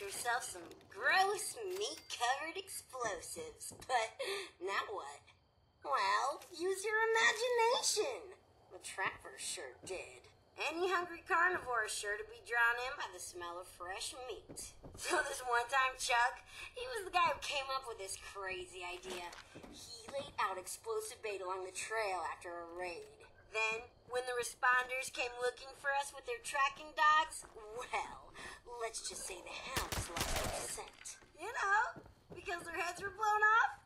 yourself some gross meat-covered explosives, but now what? Well, use your imagination. The trappers sure did. Any hungry carnivore is sure to be drawn in by the smell of fresh meat. So this one time Chuck, he was the guy who came up with this crazy idea. He laid out explosive bait along the trail after a raid. Then, when the responders came looking for us with their tracking dogs, well, let's just say the hounds lost their scent. You know, because their heads were blown off.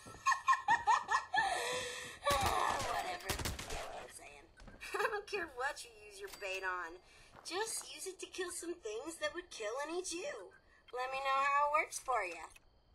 Whatever. You know what I'm saying. I don't care what you use your bait on. Just use it to kill some things that would kill and eat you. Let me know how it works for you.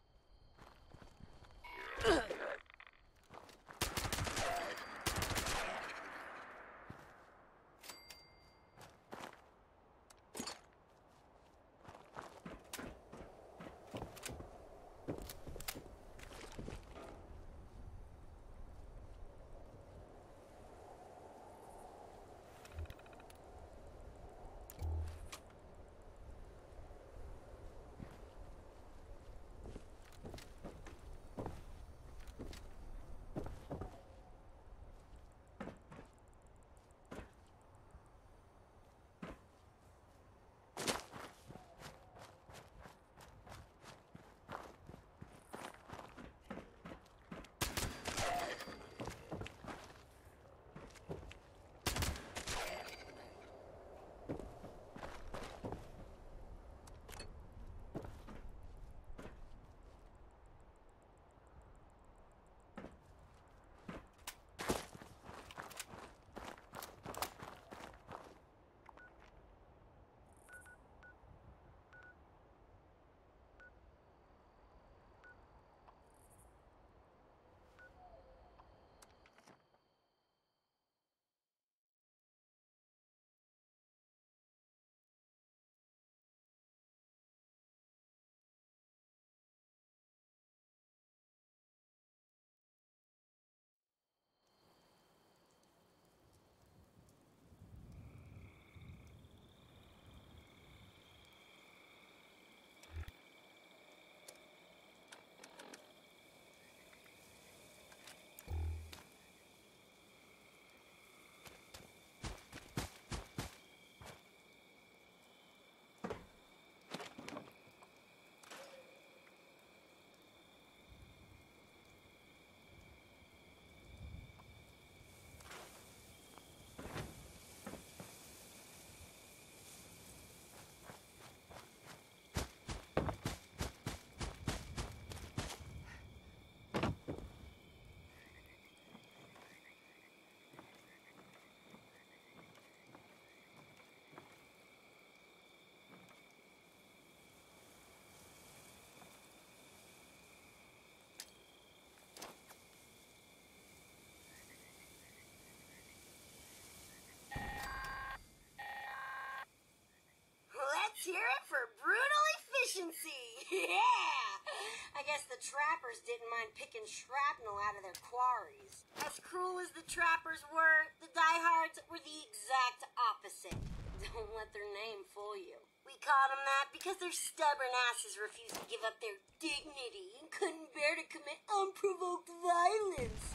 Let's hear it for brutal efficiency. Yeah! I guess the trappers didn't mind picking shrapnel out of their quarries. As cruel as the trappers were, the diehards were the exact opposite. Don't let their name fool you. We called them that because their stubborn asses refused to give up their dignity and couldn't bear to commit unprovoked violence.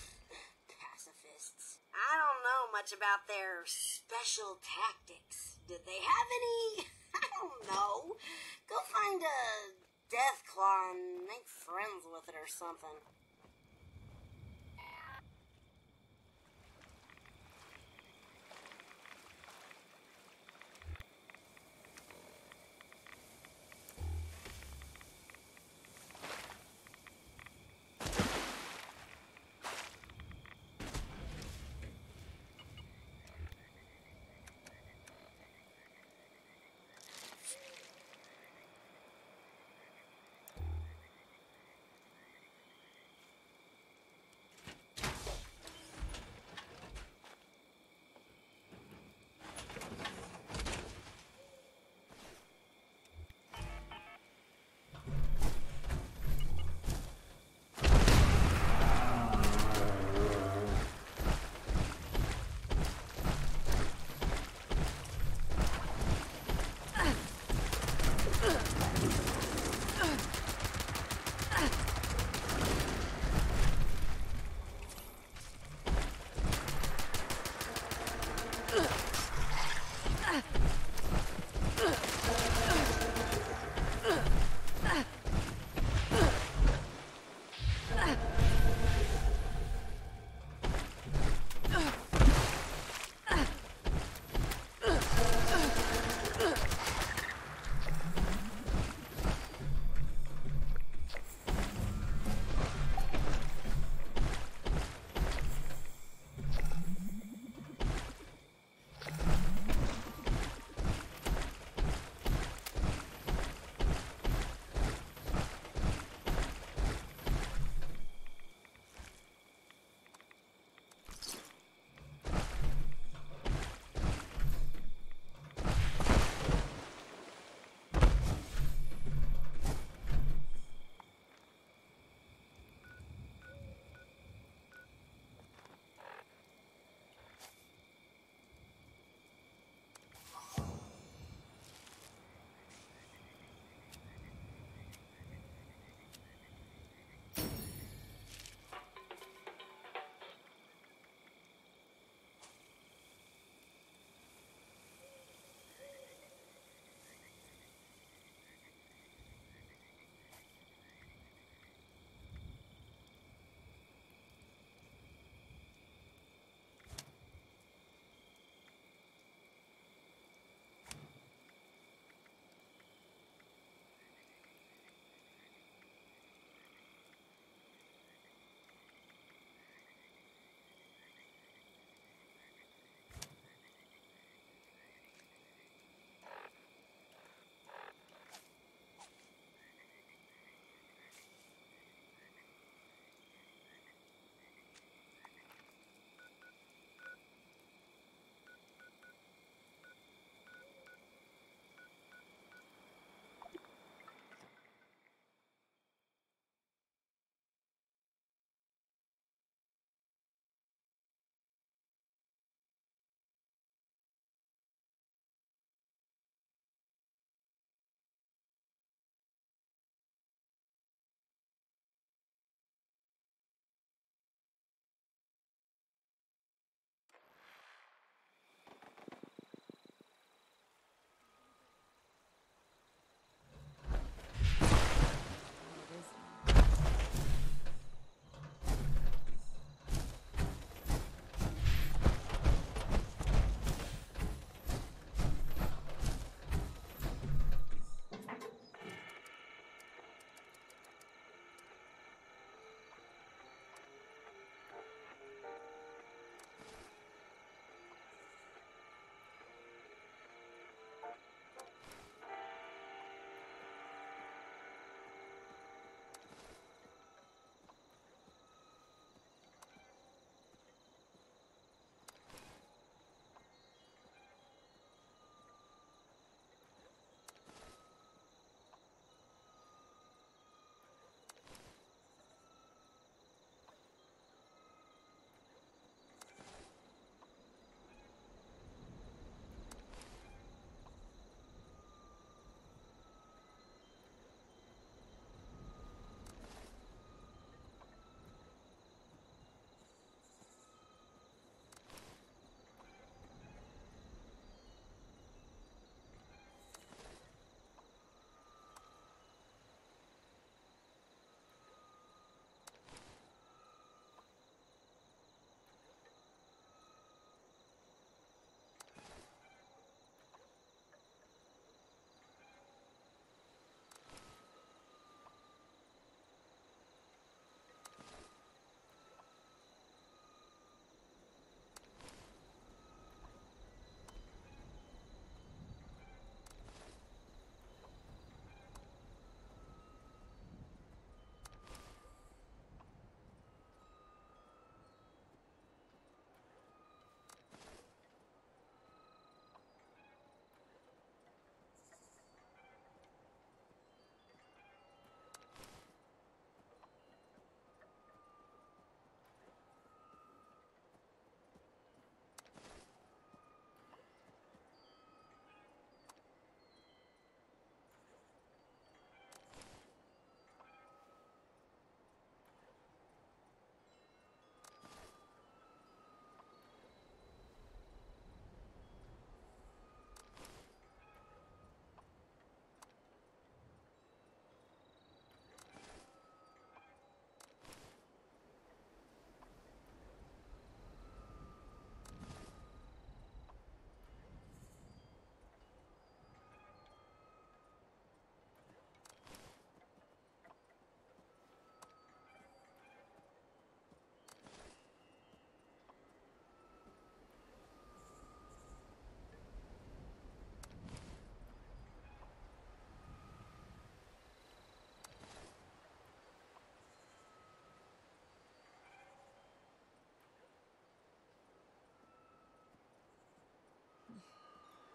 Pacifists. I don't know much about their special tactics. Did they have any? I don't know. Go find a death claw and make friends with it or something.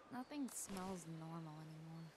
Nothing smells normal anymore.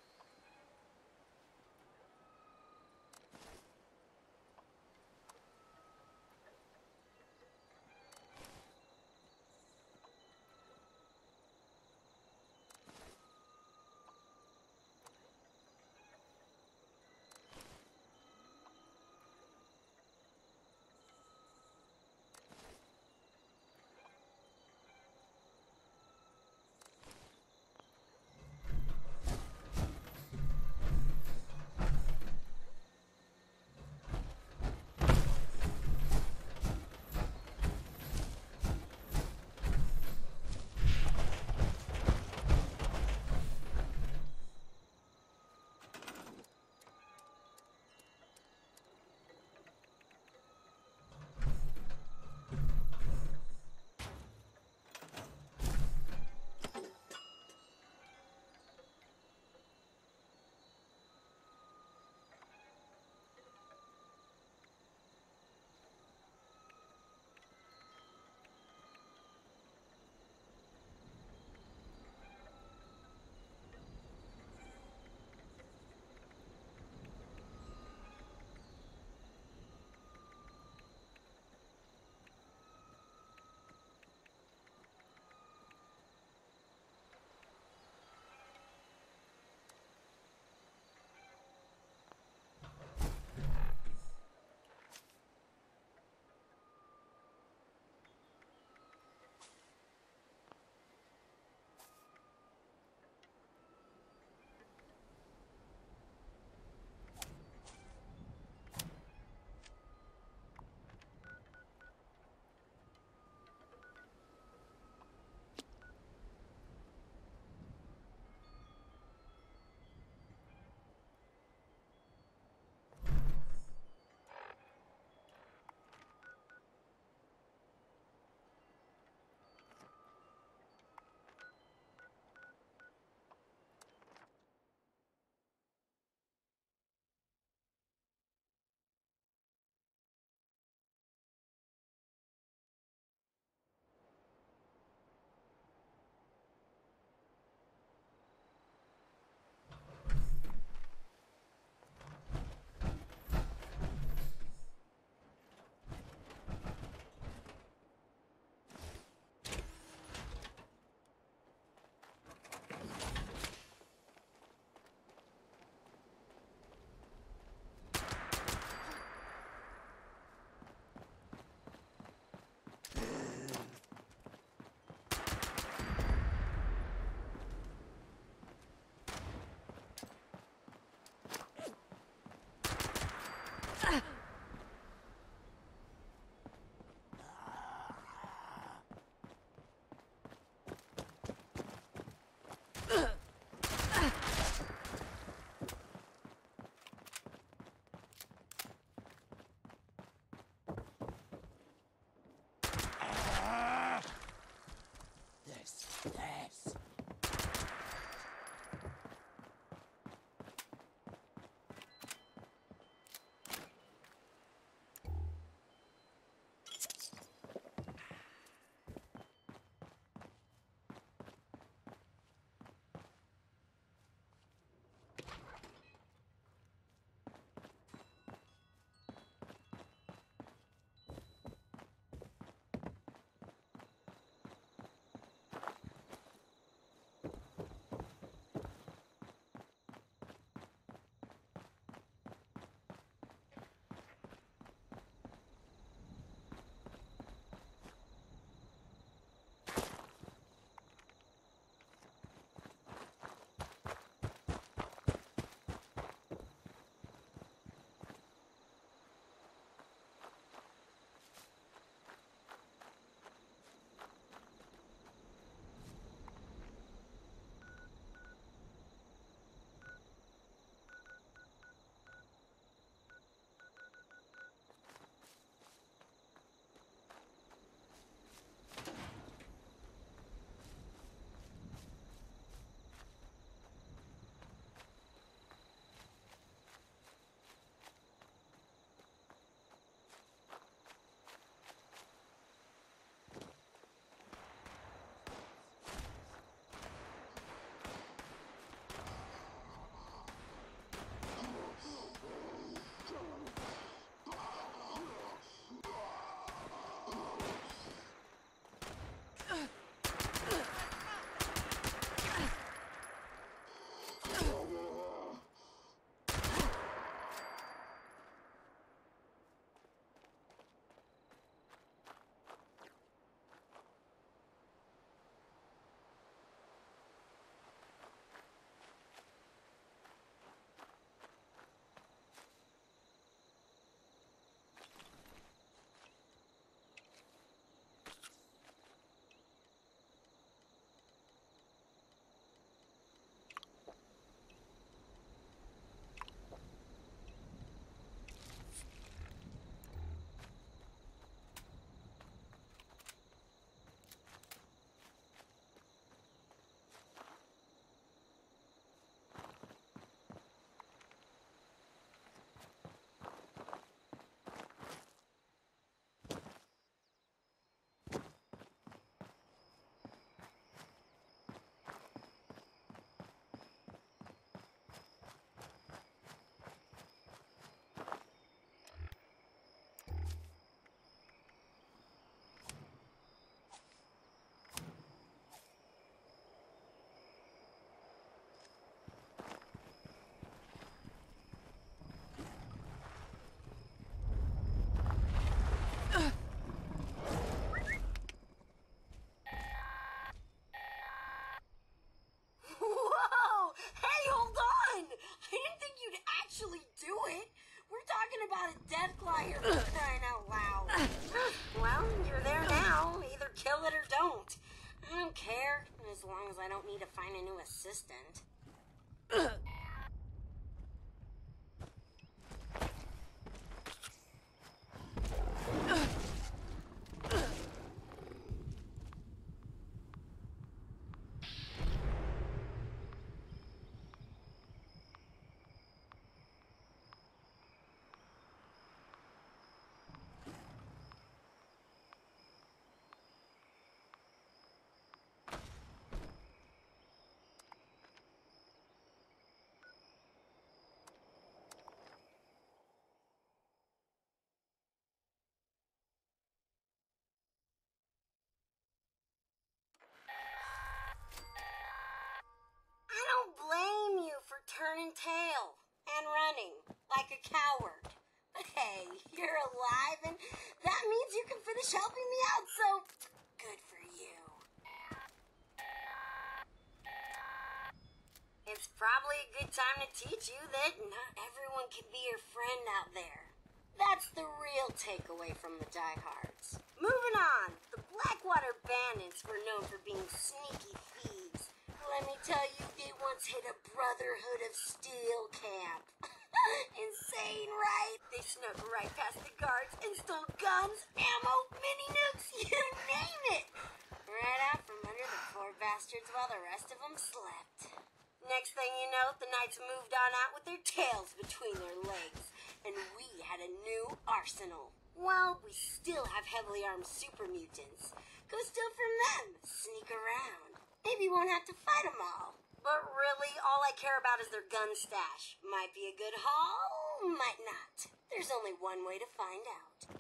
find a new assistant. I don't blame you for turning tail and running like a coward. But hey, you're alive and that means you can finish helping me out, so good for you. It's probably a good time to teach you that not everyone can be your friend out there. That's the real takeaway from the diehards. Moving on, the Blackwater Bandits were known for being sneaky thieves. Let me tell you, they once hit a Brotherhood of Steel camp. Insane, right? They snuck right past the guards and stole guns, ammo, mini nukes, you name it. Right out from under the poor bastards while the rest of them slept. Next thing you know, the knights moved on out with their tails between their legs, and we had a new arsenal. Well, we still have heavily armed super mutants. Go steal from them, sneak around. Maybe you won't have to fight them all. But really, all I care about is their gun stash. Might be a good haul, might not. There's only one way to find out.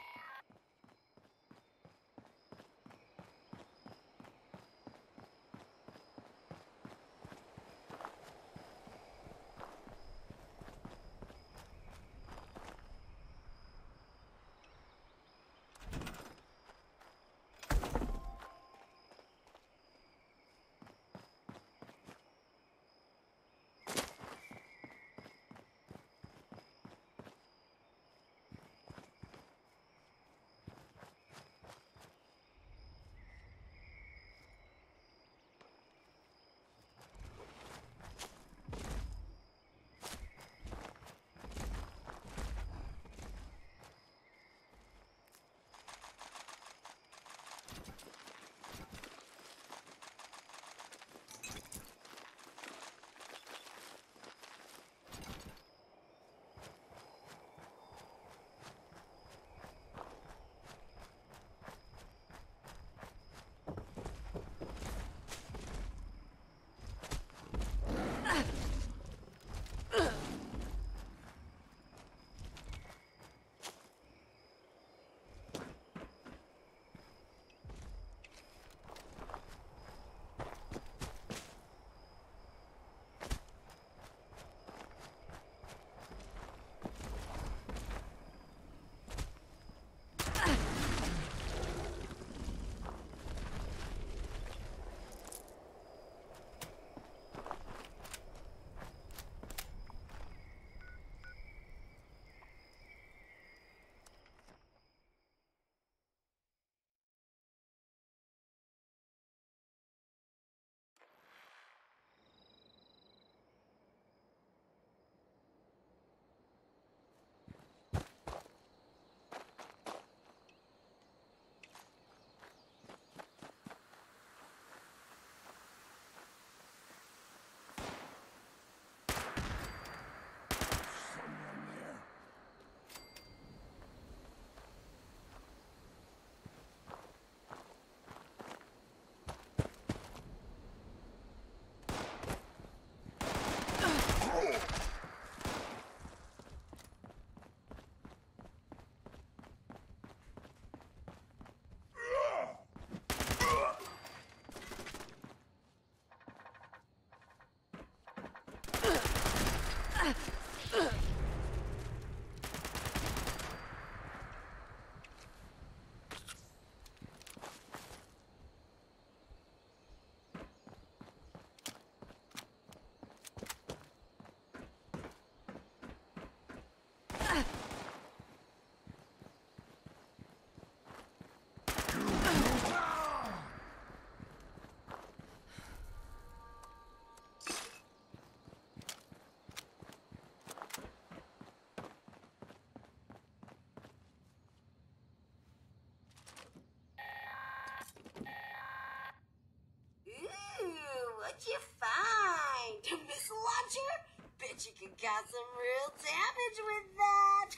bet you could cause some real damage with that.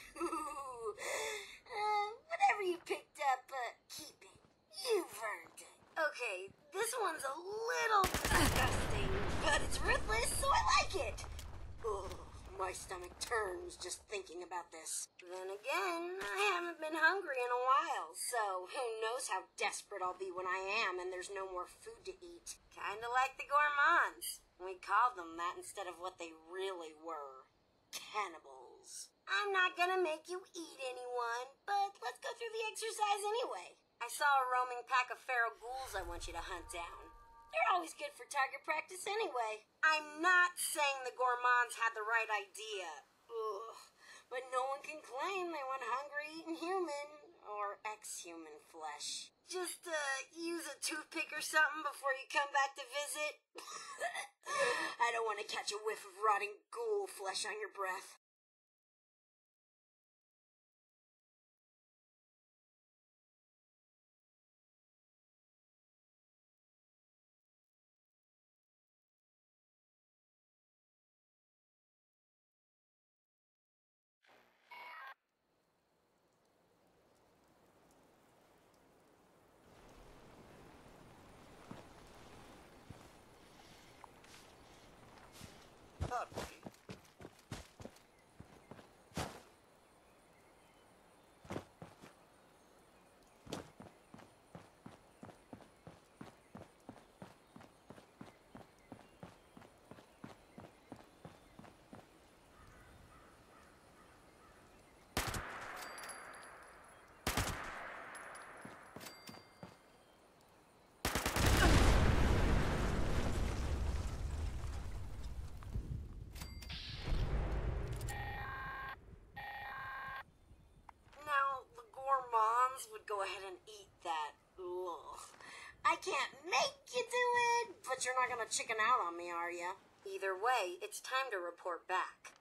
Whatever you picked up, keep it. You've earned it. Okay, this one's a little disgusting, but it's ruthless, so I like it. Ugh, my stomach turns just thinking about this. Then again, I haven't been hungry in a while, so who knows how desperate I'll be when I am and there's no more food to eat. Kinda like the gourmands. We called them that instead of what they really were. Cannibals. I'm not gonna make you eat anyone, but let's go through the exercise anyway. I saw a roaming pack of feral ghouls I want you to hunt down. They're always good for target practice anyway. I'm not saying the gourmands had the right idea. Ugh. But no one can claim they want hungry eating human or ex-human flesh. Just, use a toothpick or something before you come back to visit. I don't want to catch a whiff of rotting ghoul flesh on your breath. Would go ahead and eat that. Ugh. I can't make you do it, but you're not gonna chicken out on me, are ya? Either way, it's time to report back.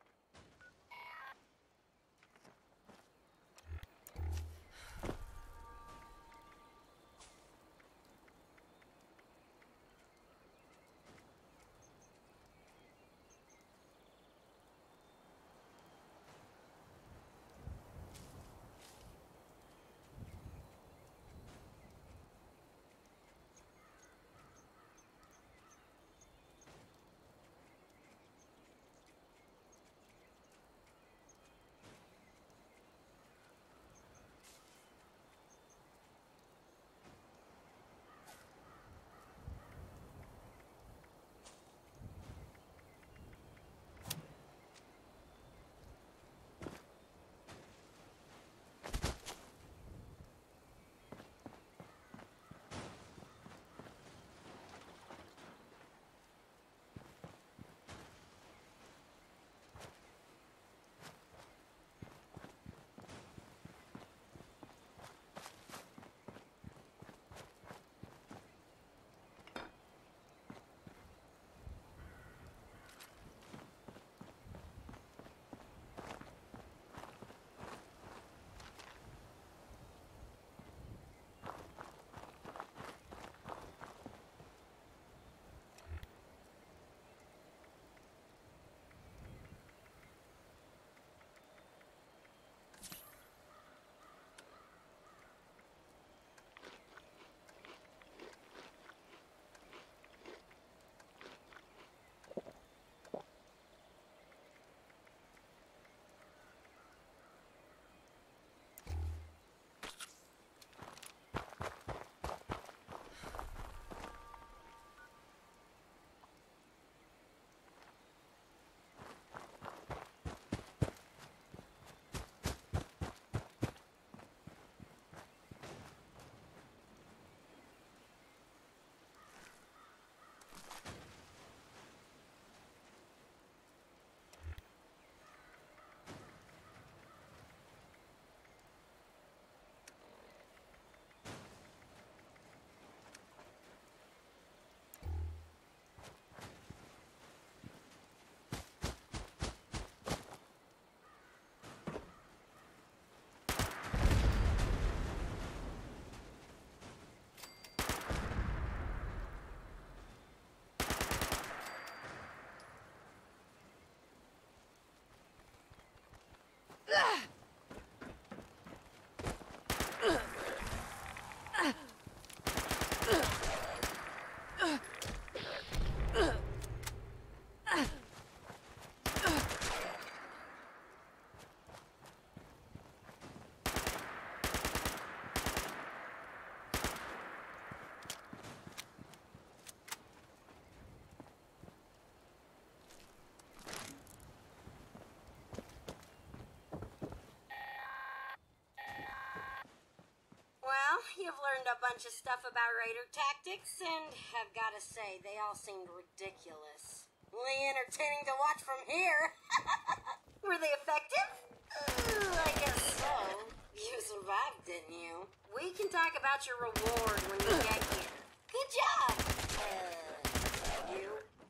You've learned a bunch of stuff about raider tactics, and I've got to say, they all seemed ridiculous. Only entertaining to watch from here. Were they effective? I guess so. You survived, didn't you? We can talk about your reward when you get here. Good job! You?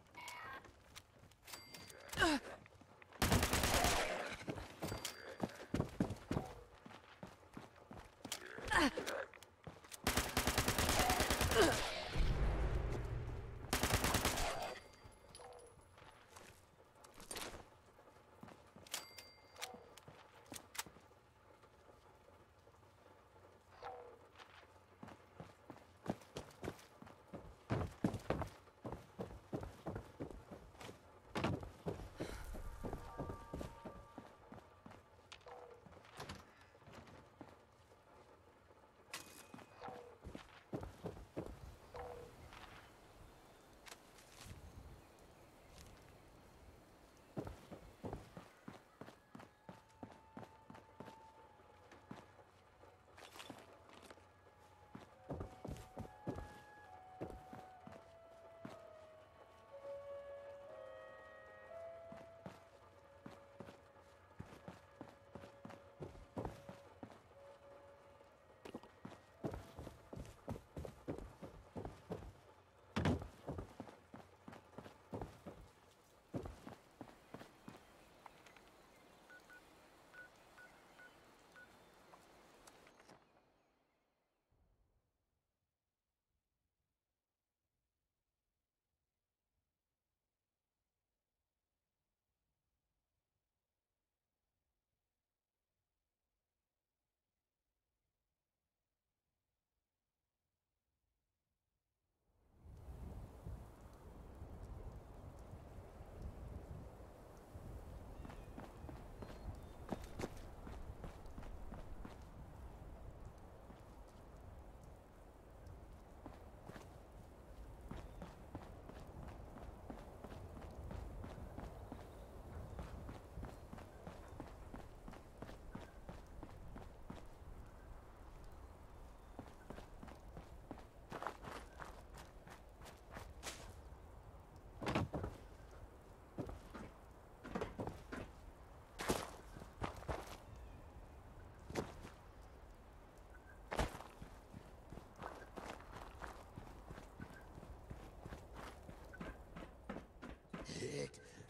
It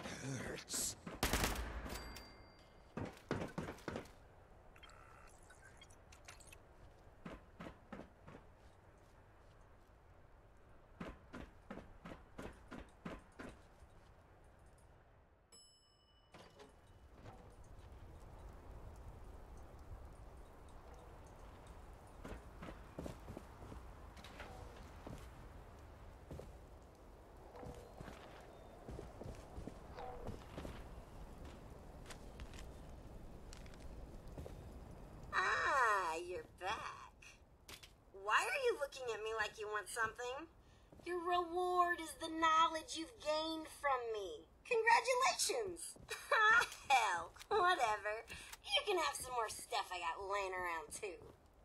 hurts. You're back. Why are you looking at me like you want something? Your reward is the knowledge you've gained from me. Congratulations! Hell, whatever. You can have some more stuff I got laying around too.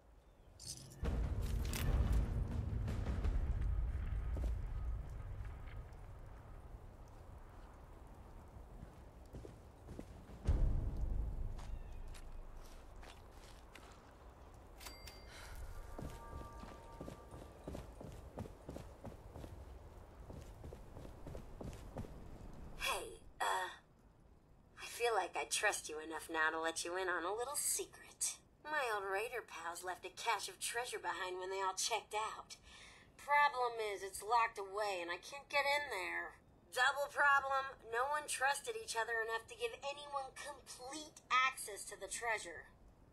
I feel like I trust you enough now to let you in on a little secret. My old raider pals left a cache of treasure behind when they all checked out. Problem is, it's locked away and I can't get in there. Double problem, no one trusted each other enough to give anyone complete access to the treasure.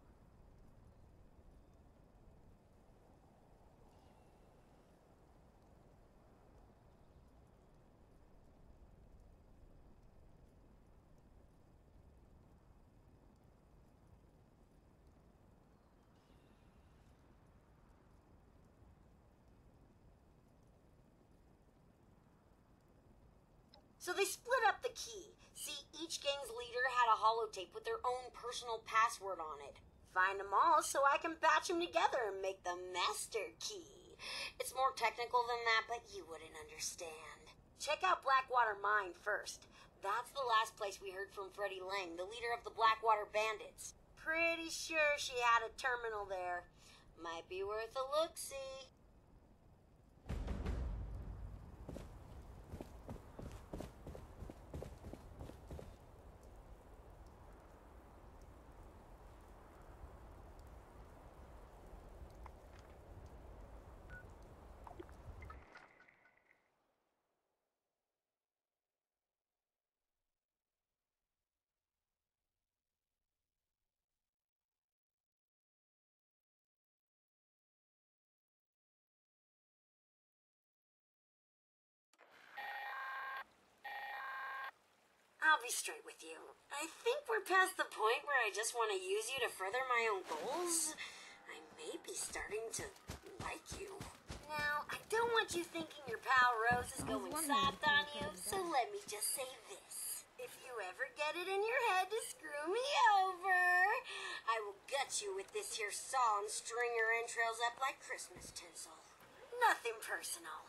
So they split up the key. See, each gang's leader had a holotape with their own personal password on it. Find them all so I can patch them together and make the master key. It's more technical than that, but you wouldn't understand. Check out Blackwater Mine first. That's the last place we heard from Freddie Lang, the leader of the Blackwater Bandits. Pretty sure she had a terminal there. Might be worth a look-see. I'll be straight with you. I think we're past the point where I just want to use you to further my own goals. I may be starting to like you. Now, I don't want you thinking your pal Rose is going soft on you, so let me just say this. If you ever get it in your head to screw me over, I will gut you with this here saw and string your entrails up like Christmas tinsel. Nothing personal.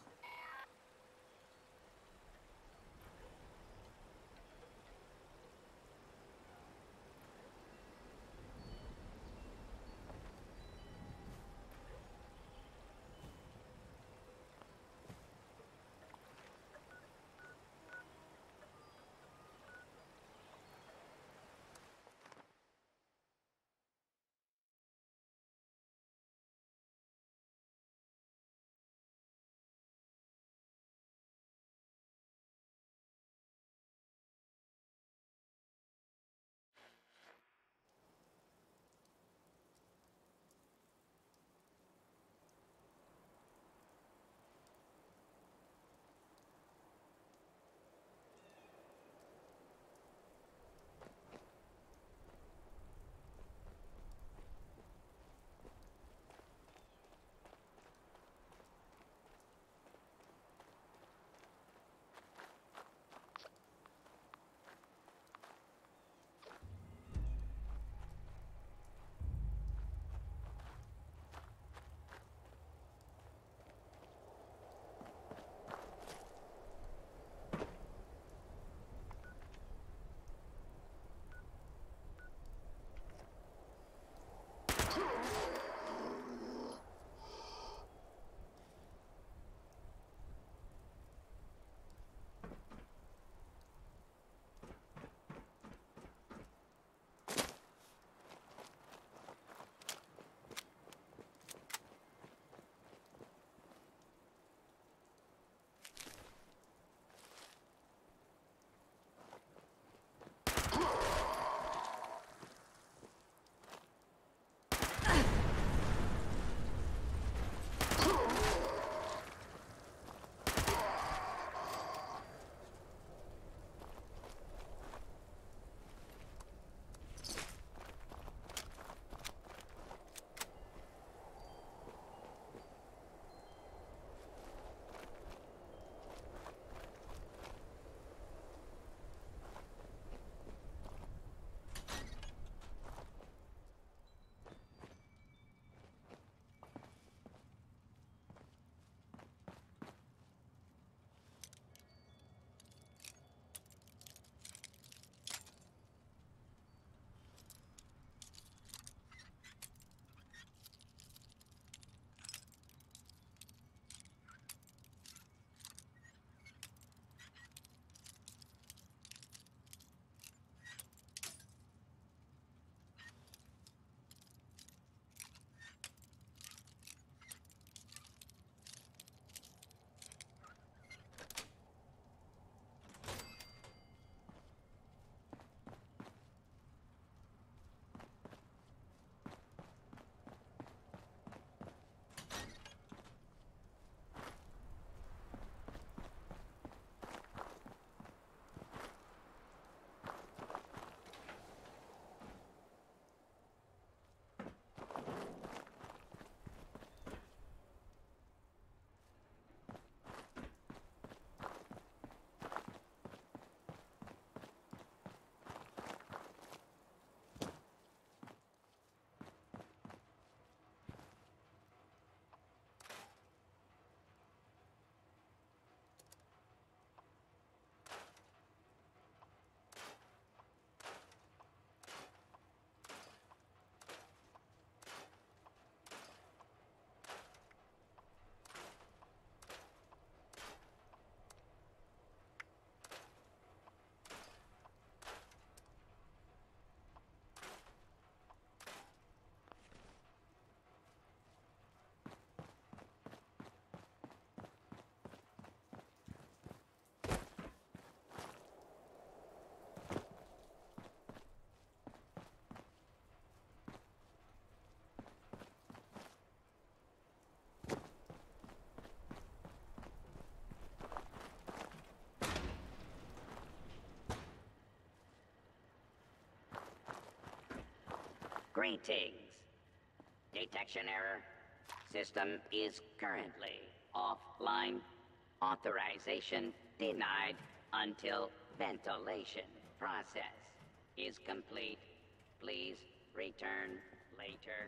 Greetings. Detection error. System is currently offline. Authorization denied until ventilation process is complete. Please return later.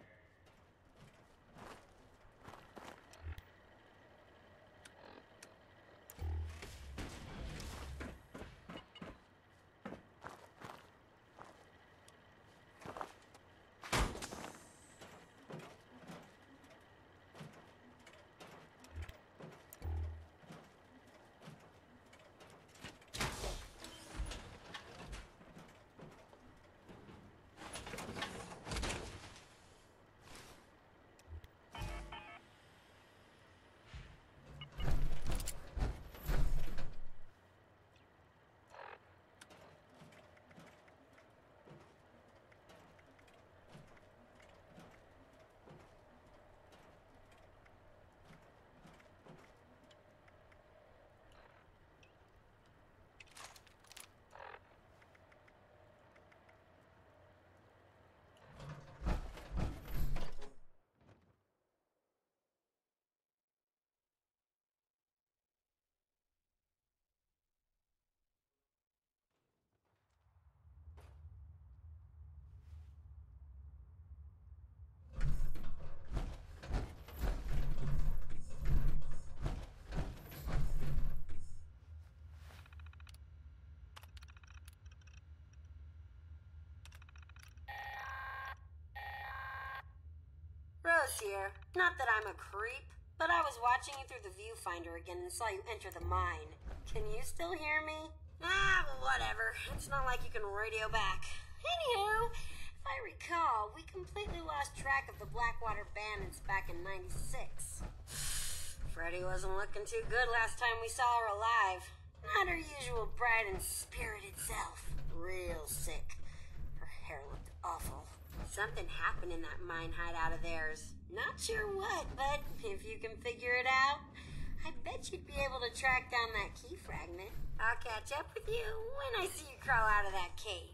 Rose here. Not that I'm a creep, but I was watching you through the viewfinder again and saw you enter the mine. Can you still hear me? Whatever. It's not like you can radio back. Anywho, if I recall, we completely lost track of the Blackwater Bandits back in '96. Freddy wasn't looking too good last time we saw her alive. Not her usual bright and spirited self. Real sick. Her hair looked awful. Something happened in that mine hideout of theirs. Not sure what, but if you can figure it out, I bet you'd be able to track down that key fragment. I'll catch up with you when I see you crawl out of that cave.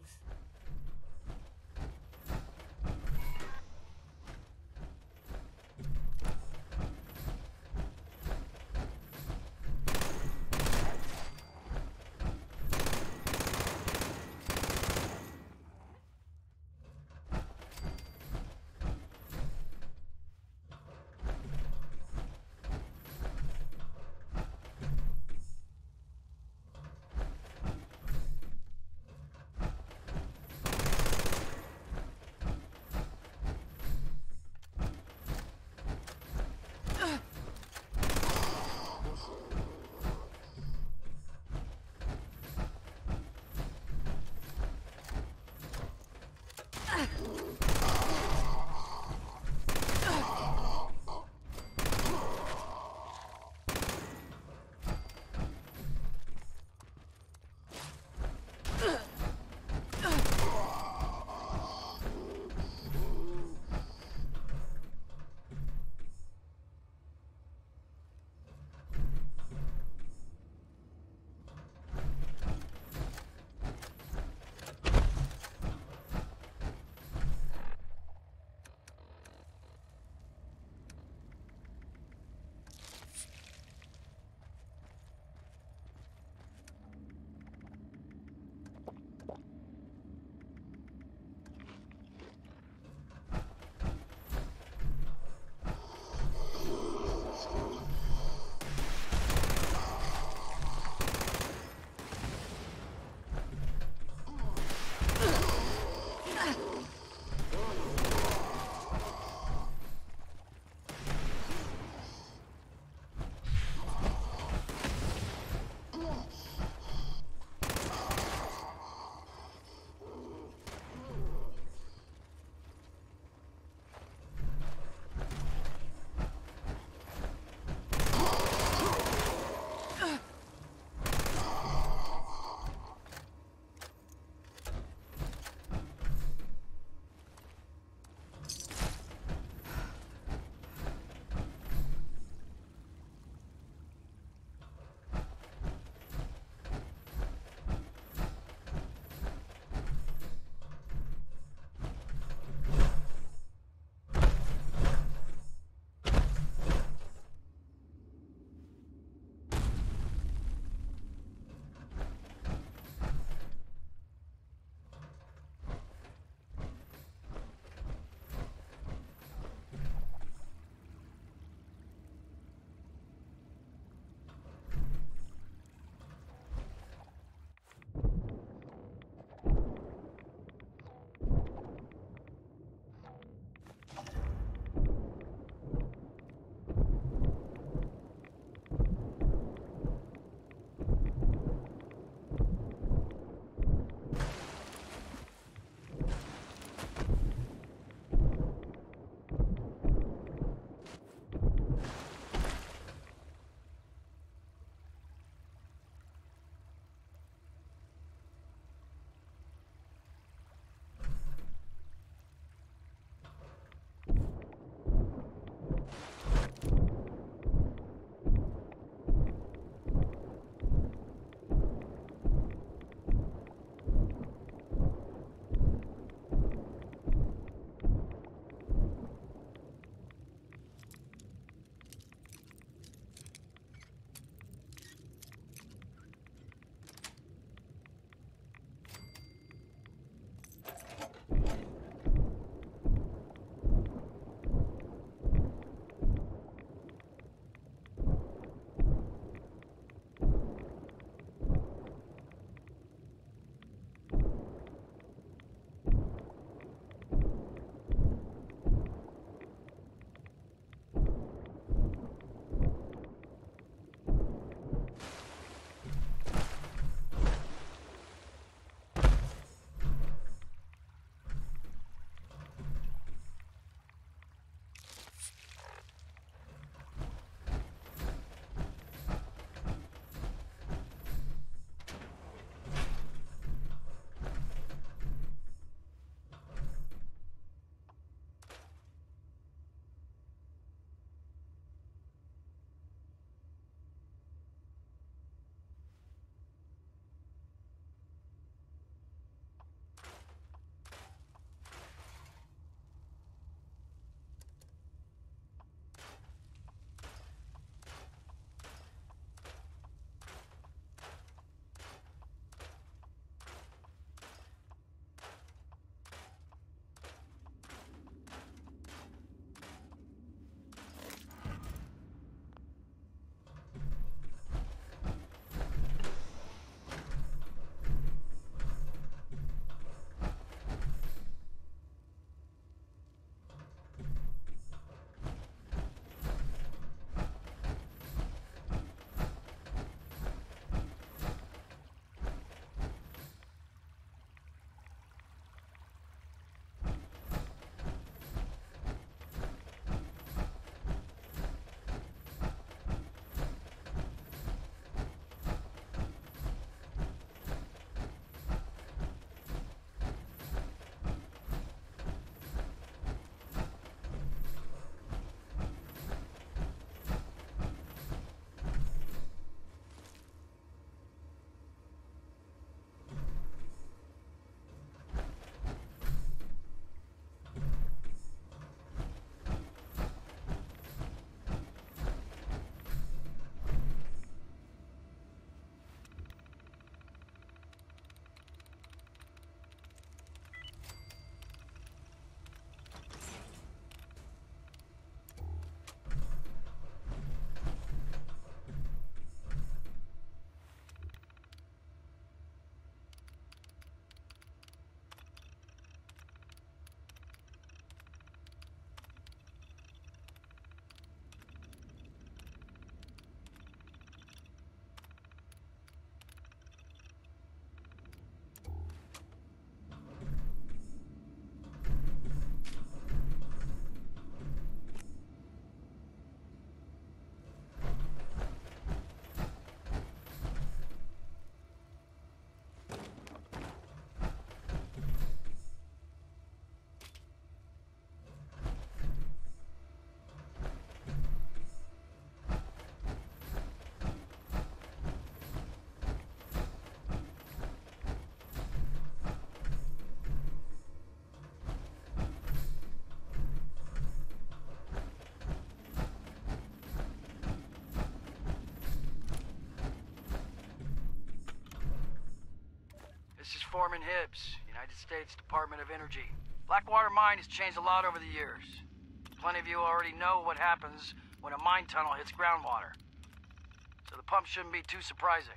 This is Foreman Hibbs, United States Department of Energy. Blackwater Mine has changed a lot over the years. Plenty of you already know what happens when a mine tunnel hits groundwater. So the pump shouldn't be too surprising.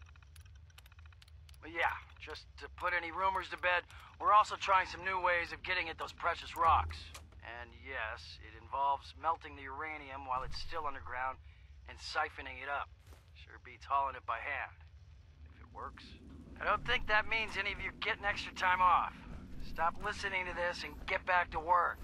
But yeah, just to put any rumors to bed, we're also trying some new ways of getting at those precious rocks. And yes, it involves melting the uranium while it's still underground and siphoning it up. Sure beats hauling it by hand. If it works. I don't think that means any of you getting extra time off. Stop listening to this and get back to work.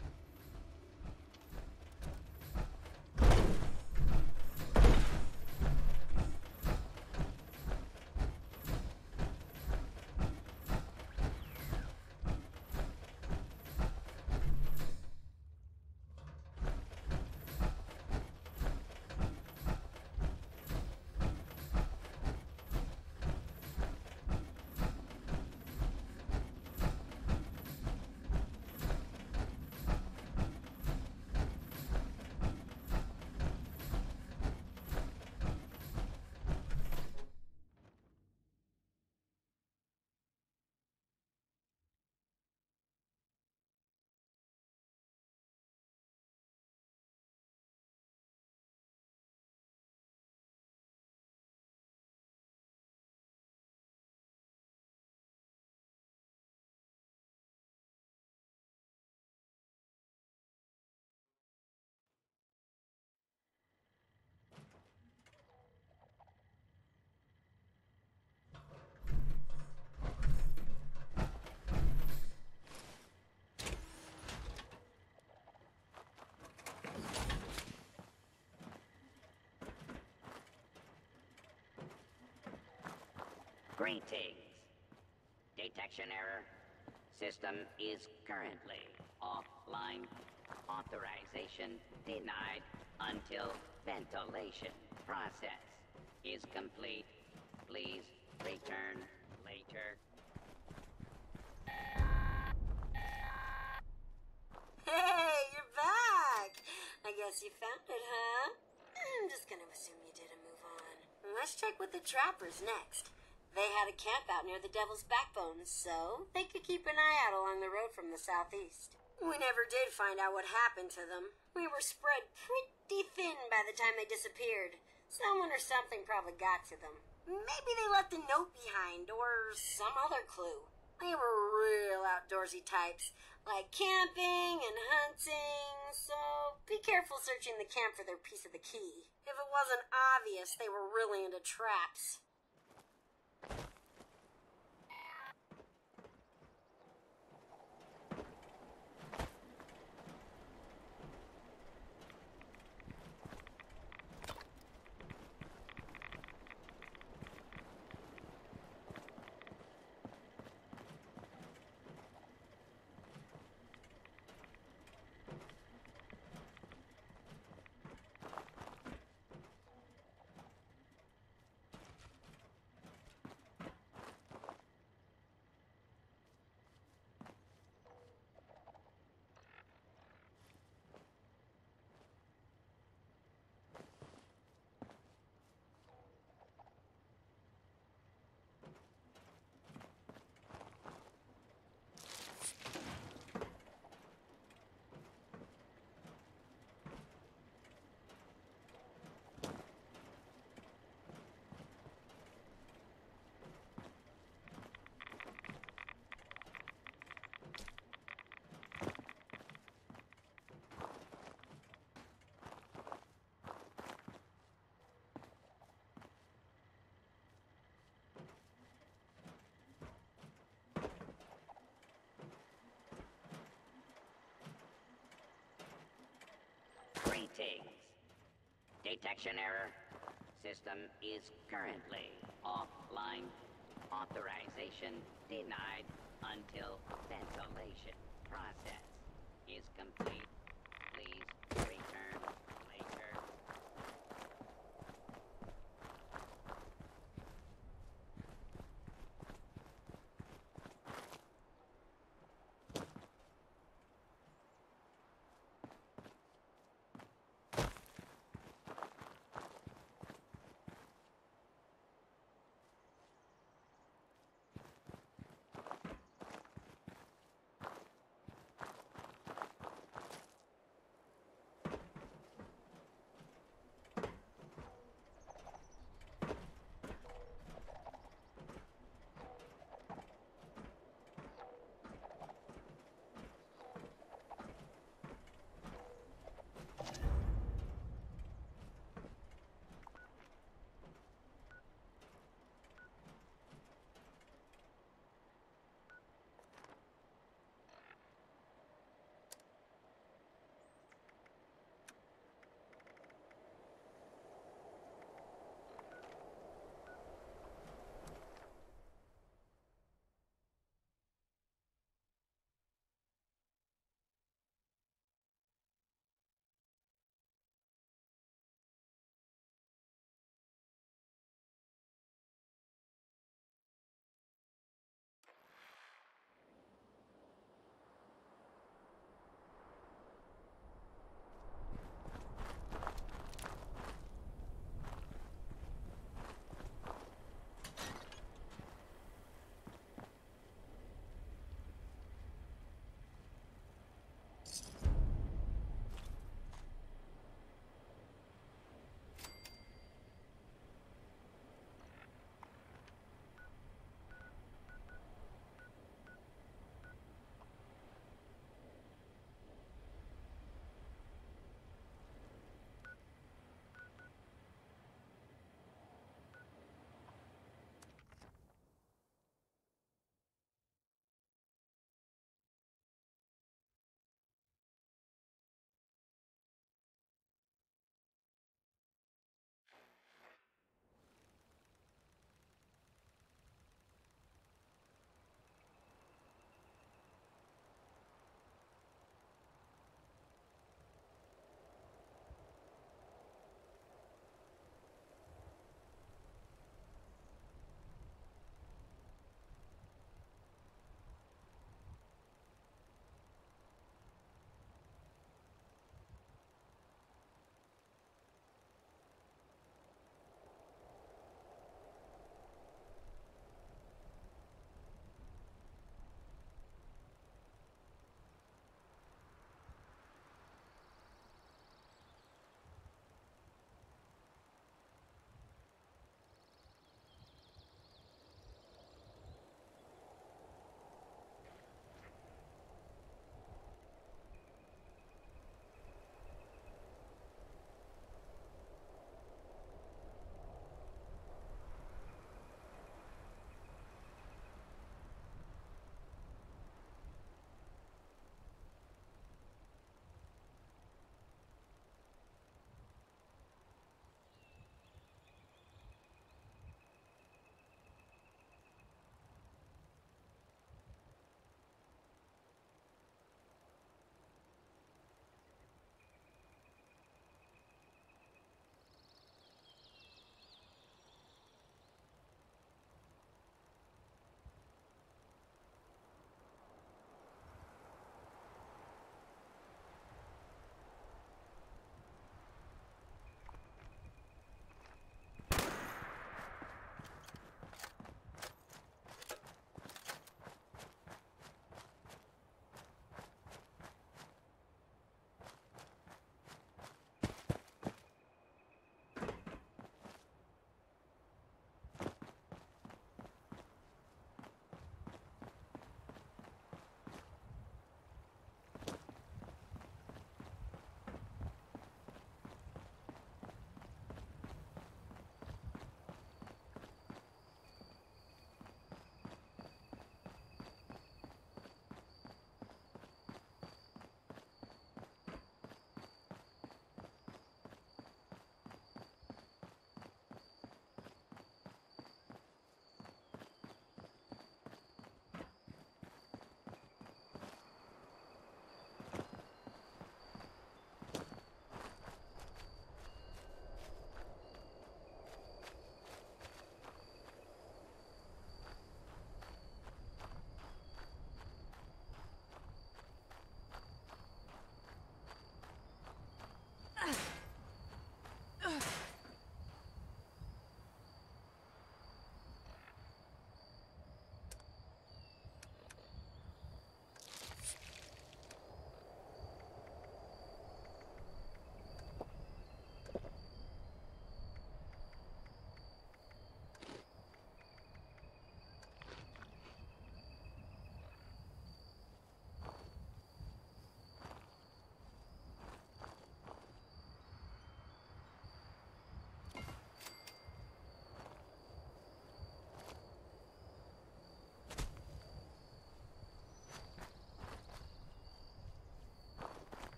Greetings. Detection error. System is currently offline. Authorization denied until ventilation process is complete. Please return later. Hey, you're back! I guess you found it, huh? I'm just gonna assume you did and move on. Let's check with the trappers next. They had a camp out near the Devil's Backbone, so they could keep an eye out along the road from the southeast. We never did find out what happened to them. We were spread pretty thin by the time they disappeared. Someone or something probably got to them. Maybe they left a note behind, or some other clue. They were real outdoorsy types, like camping and hunting, so be careful searching the camp for their piece of the key. If it wasn't obvious, they were really into traps. Greetings. Detection error. System is currently offline. Authorization denied until ventilation process is complete. Please return later.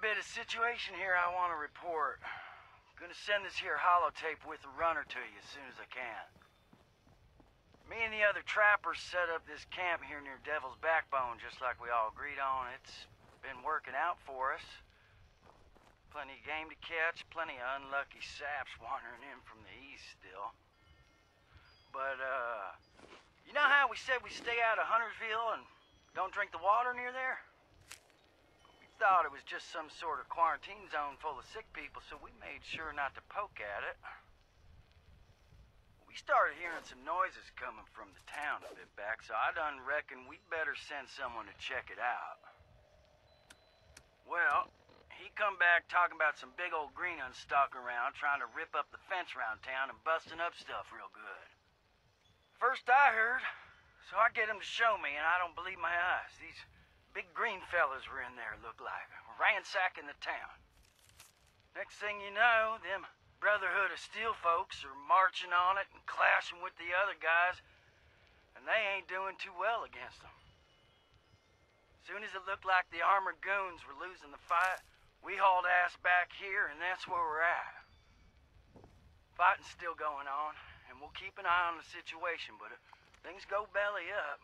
bit of situation here I want to report. Gonna send this here holotape with a runner to you as soon as I can. Me and the other trappers set up this camp here near Devil's Backbone just like we all agreed on. It's been working out for us. Plenty of game to catch, plenty of unlucky saps wandering in from the east still. But, you know how we said we stay out of Huntersville and don't drink the water near there? We thought it was just some sort of quarantine zone full of sick people, so we made sure not to poke at it. We started hearing some noises coming from the town a bit back, so I done reckon we'd better send someone to check it out. Well, he come back talking about some big old greenhorns stalking around, trying to rip up the fence around town and busting up stuff real good. First I heard, so I get him to show me, and I don't believe my eyes. These big green fellas were in there, looked like, ransacking the town. Next thing you know, them Brotherhood of Steel folks are marching on it and clashing with the other guys, and they ain't doing too well against them. Soon as it looked like the armored goons were losing the fight, we hauled ass back here, and that's where we're at. Fighting's still going on, and we'll keep an eye on the situation, but if things go belly up...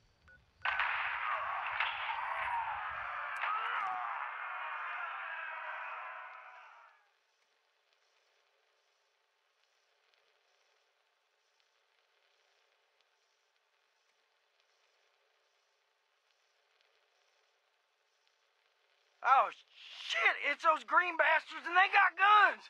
Oh, shit! It's those green bastards, and they got guns!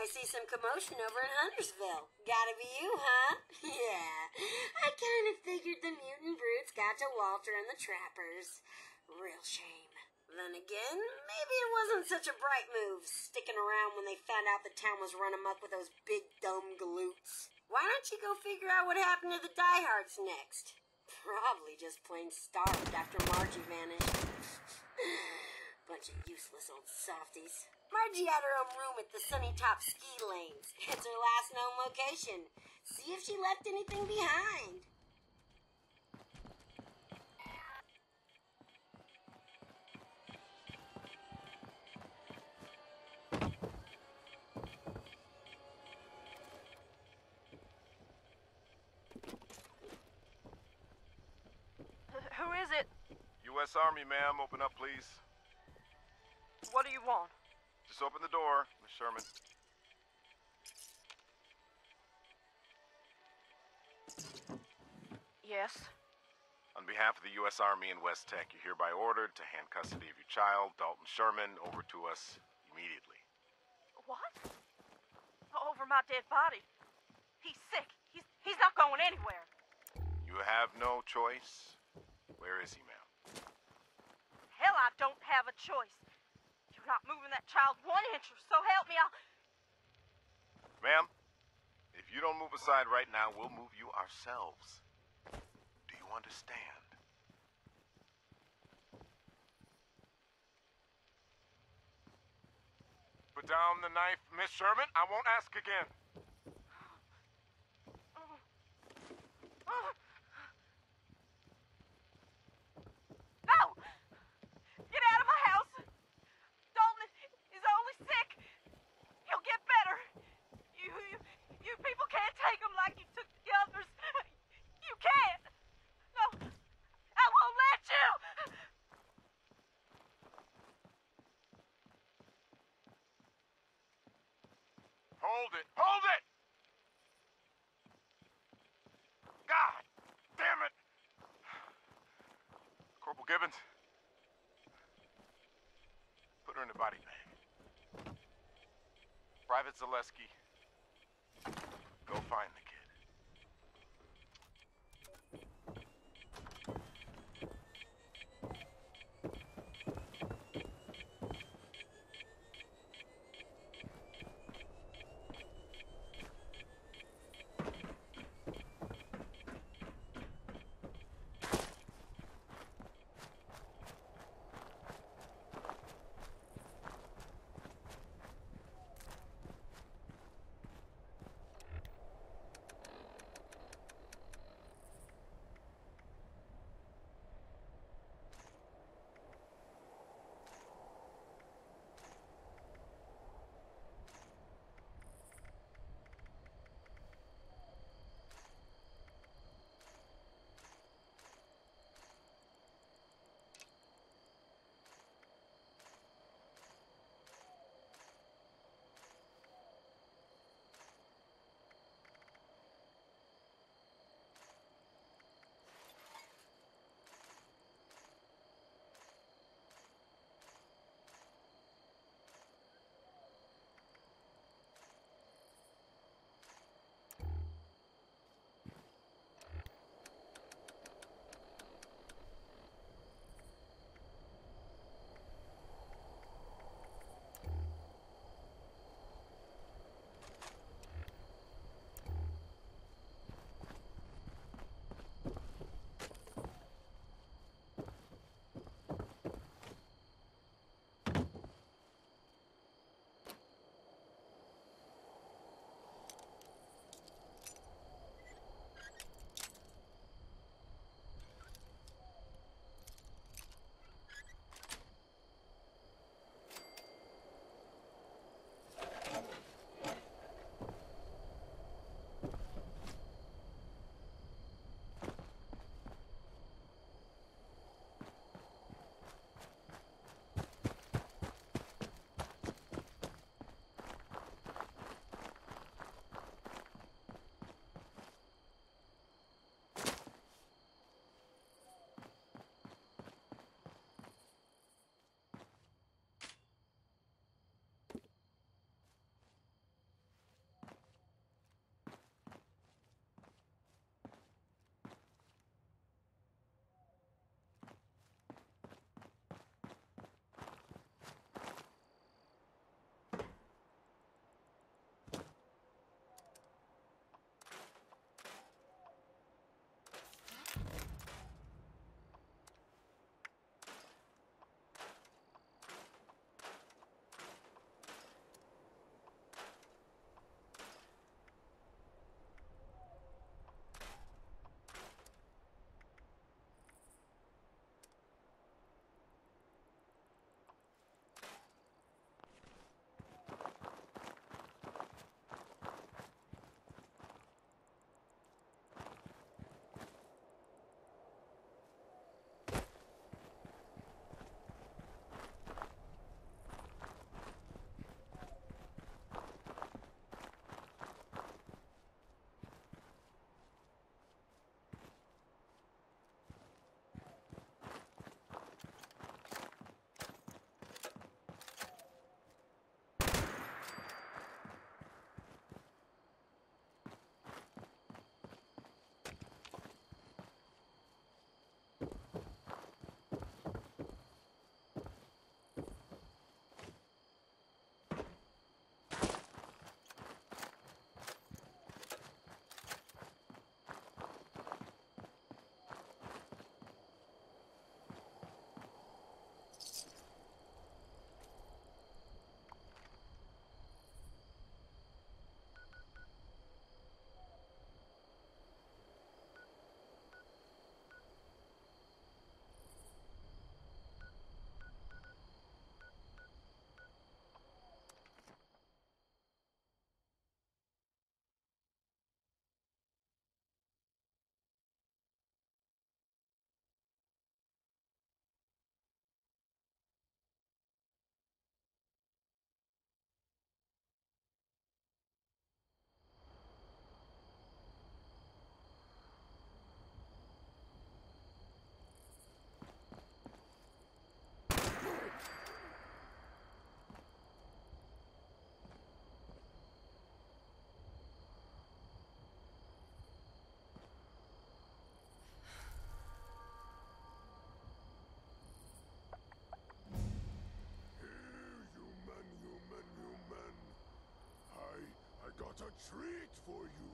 I see some commotion over in Huntersville. Gotta be you, huh? Yeah, I kind of figured the mutant brutes got to Walter and the trappers. Real shame. Then again, maybe it wasn't such a bright move, sticking around when they found out the town was run amok with those big dumb galoots. Why don't you go figure out what happened to the diehards next? Probably just plain starved after Margie vanished. Bunch of useless old softies. Margie had her own room at the Sunny Top ski lanes. It's her last known location. See if she left anything behind. Who is it? U.S. Army, ma'am. Open up, please. What do you want? Just open the door, Miss Sherman. Yes. On behalf of the U.S. Army and West Tech, you're hereby ordered to hand custody of your child, Dalton Sherman, over to us immediately. What? Over my dead body. He's sick. He's not going anywhere. You have no choice. Where is he, ma'am? Hell, I don't have a choice. You're not moving that child 1 inch, or so help me, Ma'am, if you don't move aside right now, we'll move you ourselves. Do you understand? Put down the knife, Miss Sherman. I won't ask again. No! Get out of my house! Dalton is only sick. He'll get better. You people can't take him like you took the others. You can't. No, I won't let you. Hold it! Hold it! God damn it! Corporal Gibbons, put her in the body bag. Private Zaleski, go find the kid. treat for you.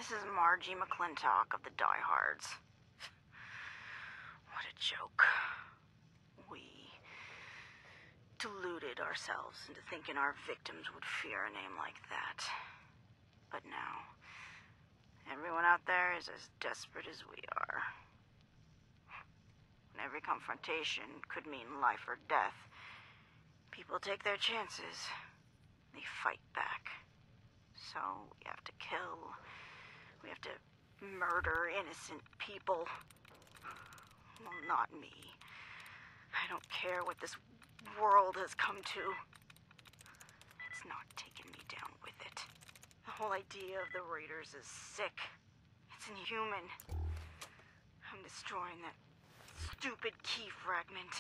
This is Margie McClintock of the Diehards. What a joke. We deluded ourselves into thinking our victims would fear a name like that. But now, everyone out there is as desperate as we are. When every confrontation could mean life or death, people take their chances. They fight back. So we have to kill. We have to murder innocent people. Well, not me. I don't care what this world has come to. It's not taking me down with it. The whole idea of the Raiders is sick. It's inhuman. I'm destroying that stupid key fragment.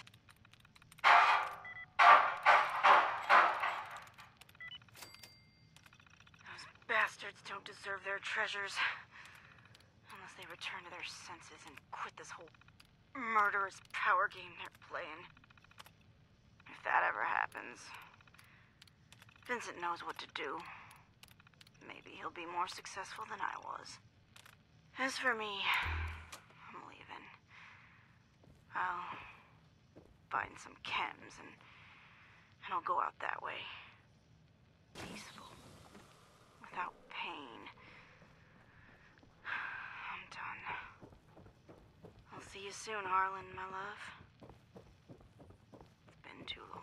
Those bastards don't deserve their treasures. Unless they return to their senses and quit this whole murderous power game they're playing. If that ever happens, Vincent knows what to do. Maybe he'll be more successful than I was. As for me, I'm leaving. I'll find some chems and I'll go out that way. Peaceful. Without pain. I'm done. I'll see you soon, Harlan, my love. It's been too long.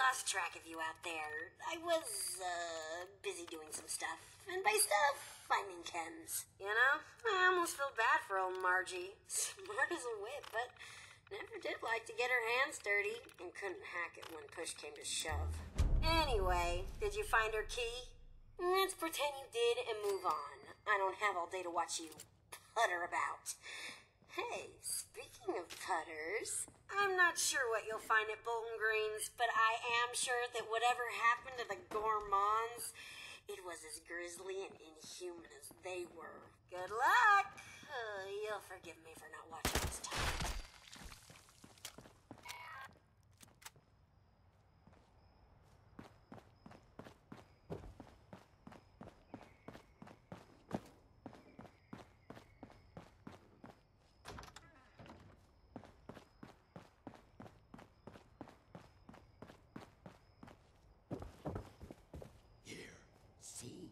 lost track of you out there. I was, busy doing some stuff. And by stuff, I mean chems. You know? I almost feel bad for old Margie. Smart as a whip, but never did like to get her hands dirty. And couldn't hack it when push came to shove. Anyway, did you find her key? Let's pretend you did and move on. I don't have all day to watch you putter about. Hey, speaking of putters, I'm not sure what you'll find at Bolton Greens, but I am sure that whatever happened to the Gourmands, it was as grisly and inhuman as they were. Good luck! You'll forgive me for not watching this time. See?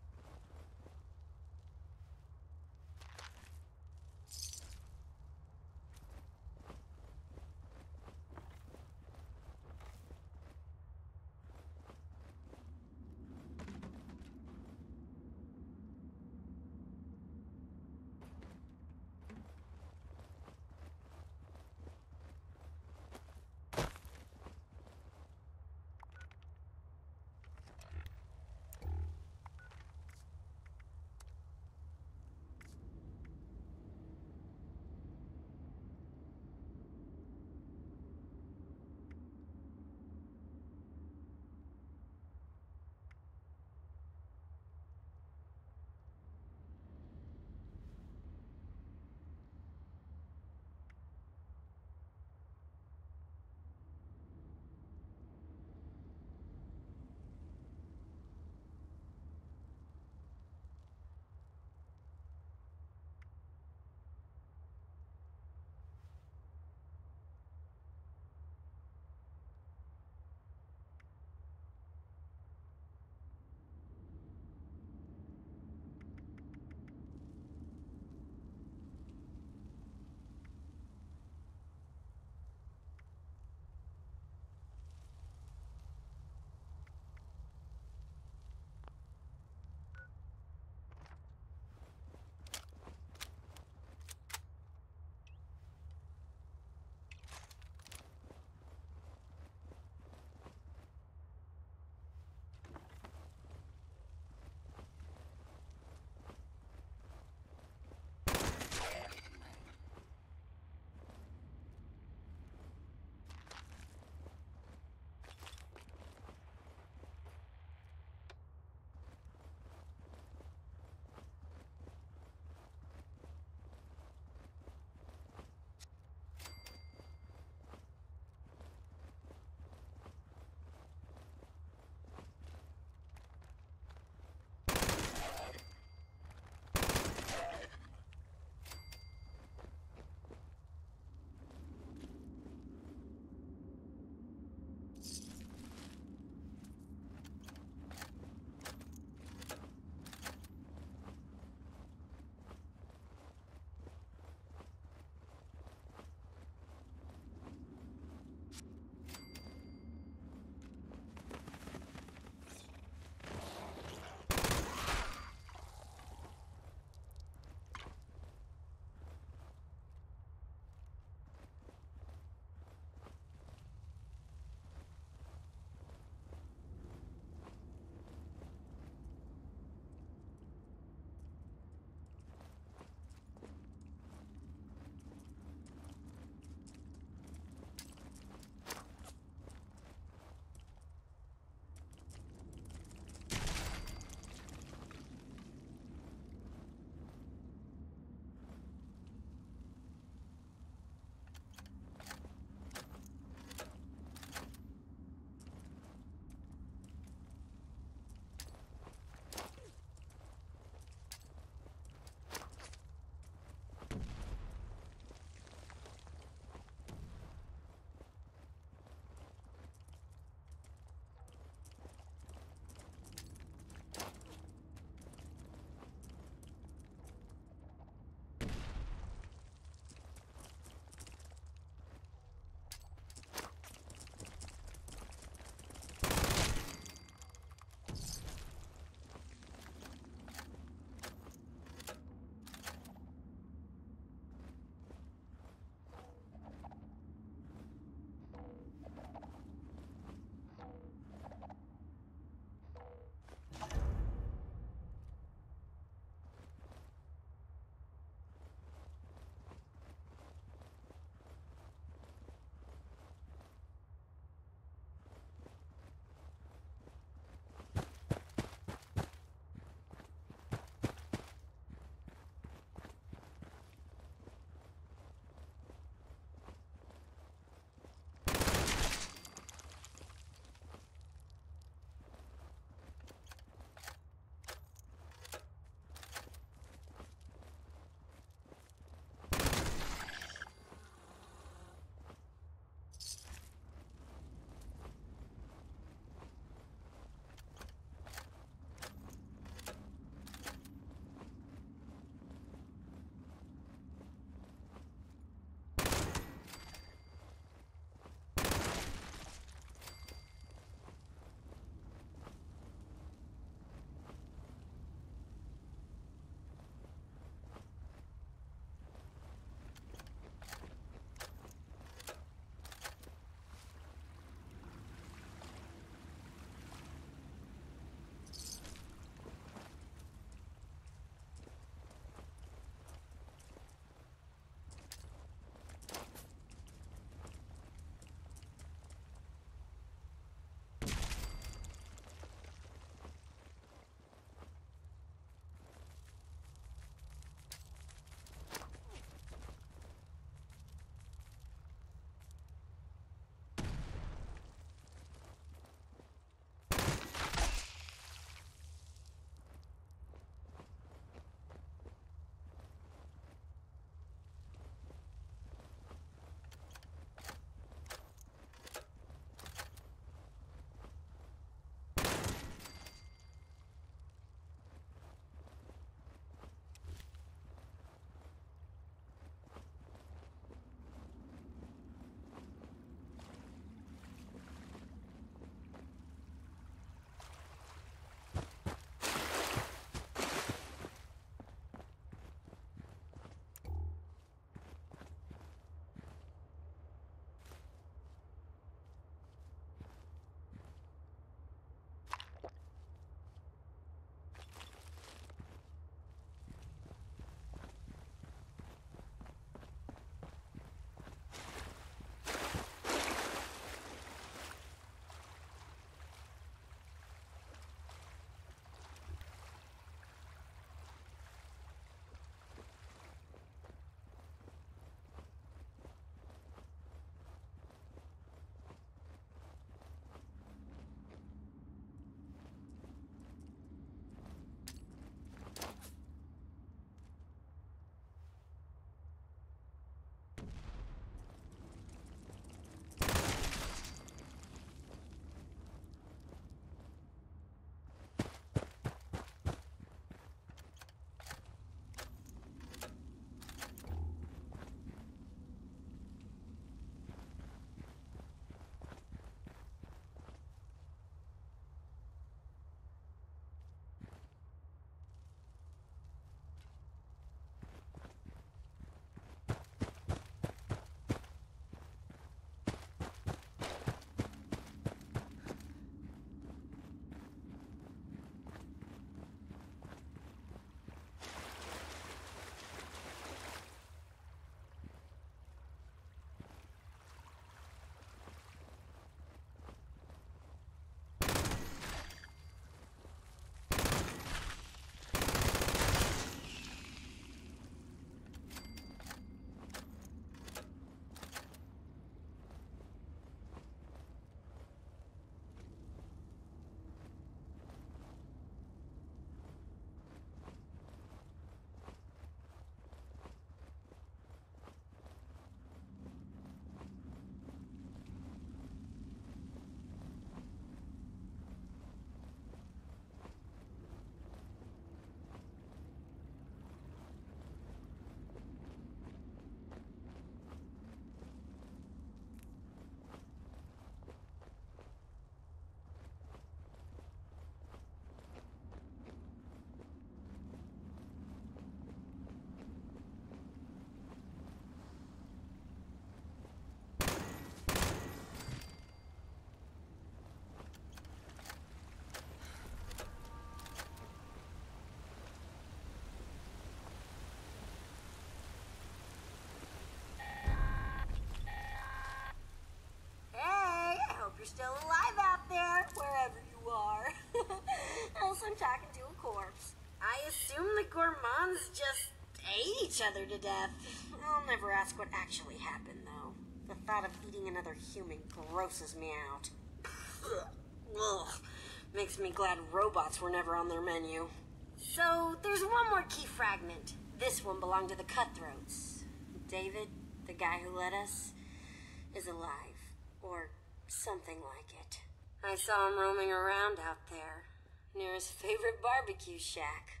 assume the gourmands just ate each other to death. I'll never ask what actually happened, though. The thought of eating another human grosses me out. Ugh. Makes me glad robots were never on their menu. So, there's one more key fragment. This one belonged to the Cutthroats. David, the guy who led us, is alive. Or something like it. I saw him roaming around out there, near his favorite barbecue shack.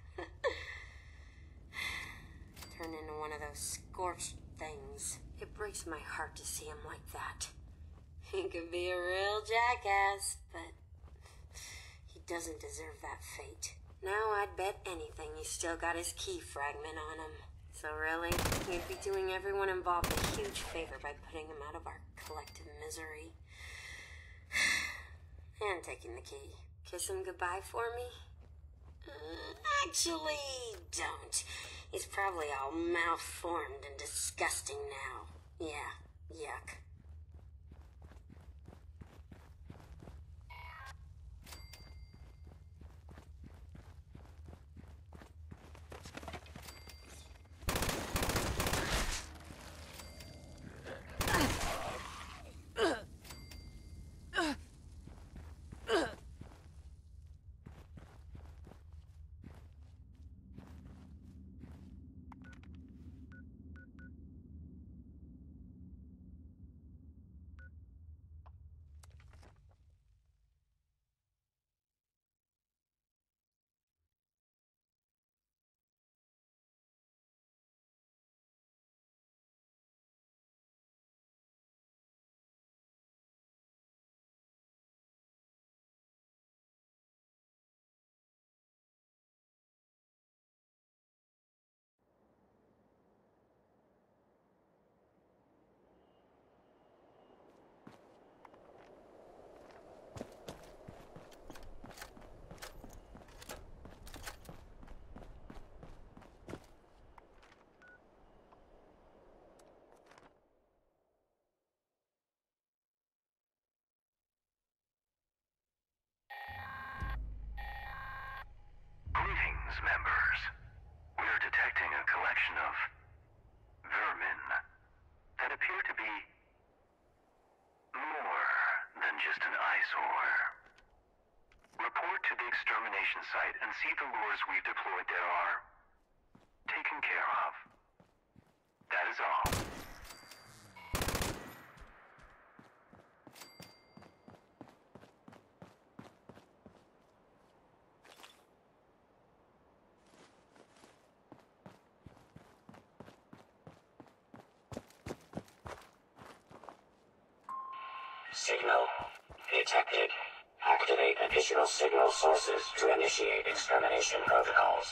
Turned into one of those scorched things. It breaks my heart to see him like that. He could be a real jackass, but he doesn't deserve that fate. Now I'd bet anything he's still got his key fragment on him. So really, he'd be doing everyone involved a huge favor by putting him out of our collective misery. And taking the key. Kiss him goodbye for me? Actually, don't. He's probably all malformed and disgusting now. Yeah, yuck. Greetings, members. We're detecting a collection of vermin that appear to be more than just an eyesore. Report to the extermination site and see the lures we've deployed there are taken care of. That is all. Signal detected. Activate additional signal sources to initiate extermination protocols.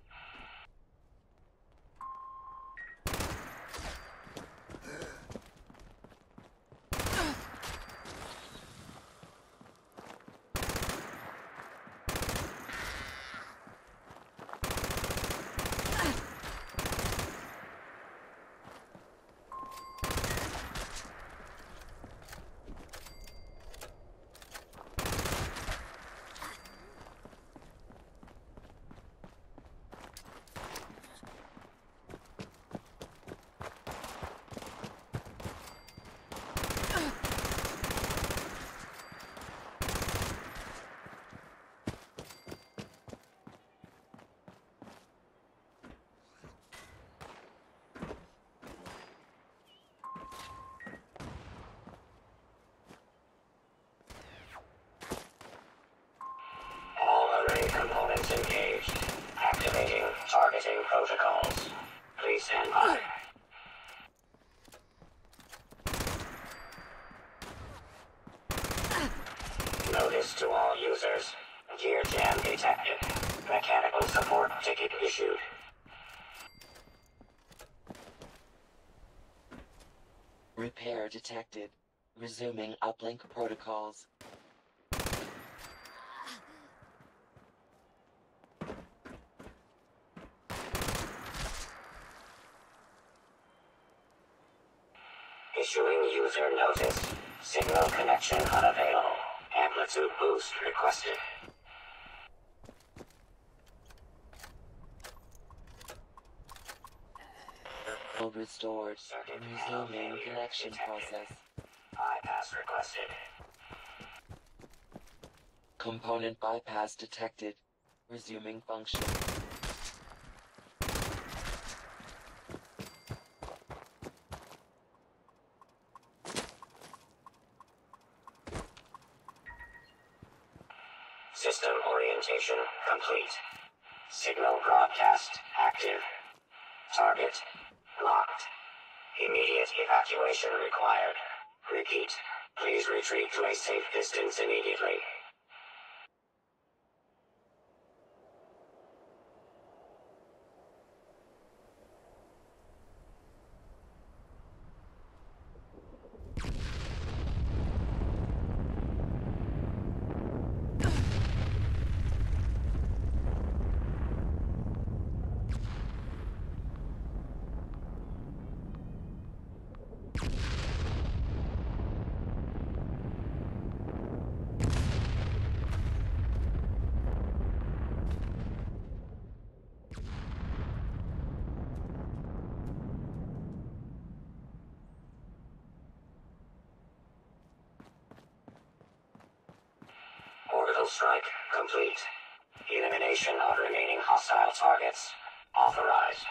Components engaged. Activating targeting protocols. Please stand by. Notice to all users. Gear jam detected. Mechanical support ticket issued. Repair detected. Resuming uplink protocols. Issuing user notice. Signal connection unavailable. Amplitude boost requested. Signal restored. Resuming connection process. Bypass requested. Component bypass detected. Resuming function. System orientation complete. Signal broadcast active. Target locked. Immediate evacuation required. Repeat. Please retreat to a safe distance immediately. Orbital strike complete. Elimination of remaining hostile targets authorized.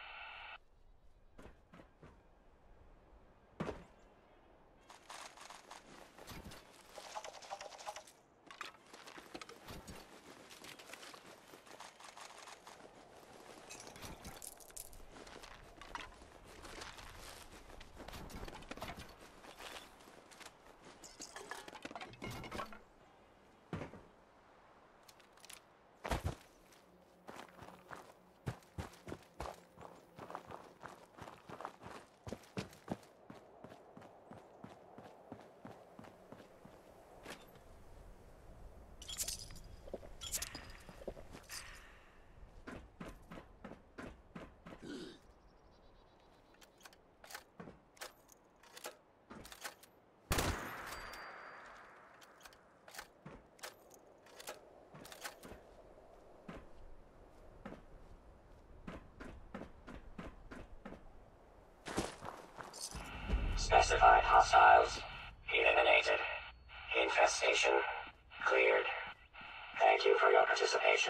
Specified hostiles eliminated. Infestation cleared. Thank you for your participation.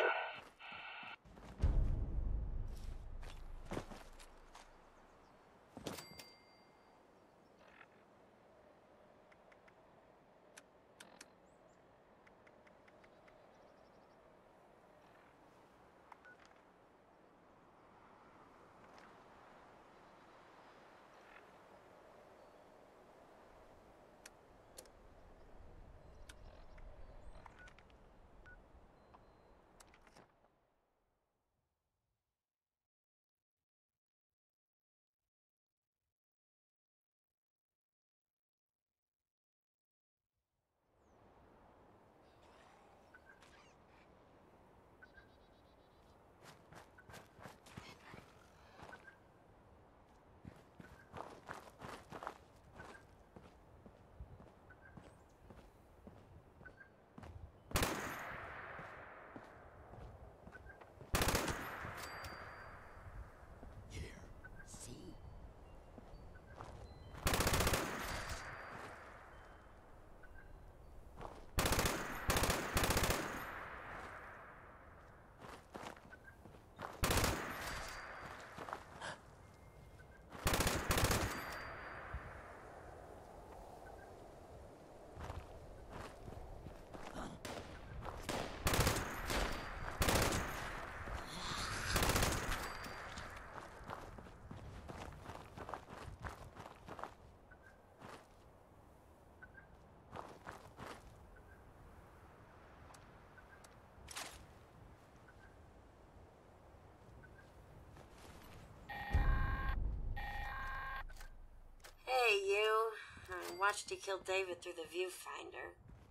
Hey, you. I watched you kill David through the viewfinder.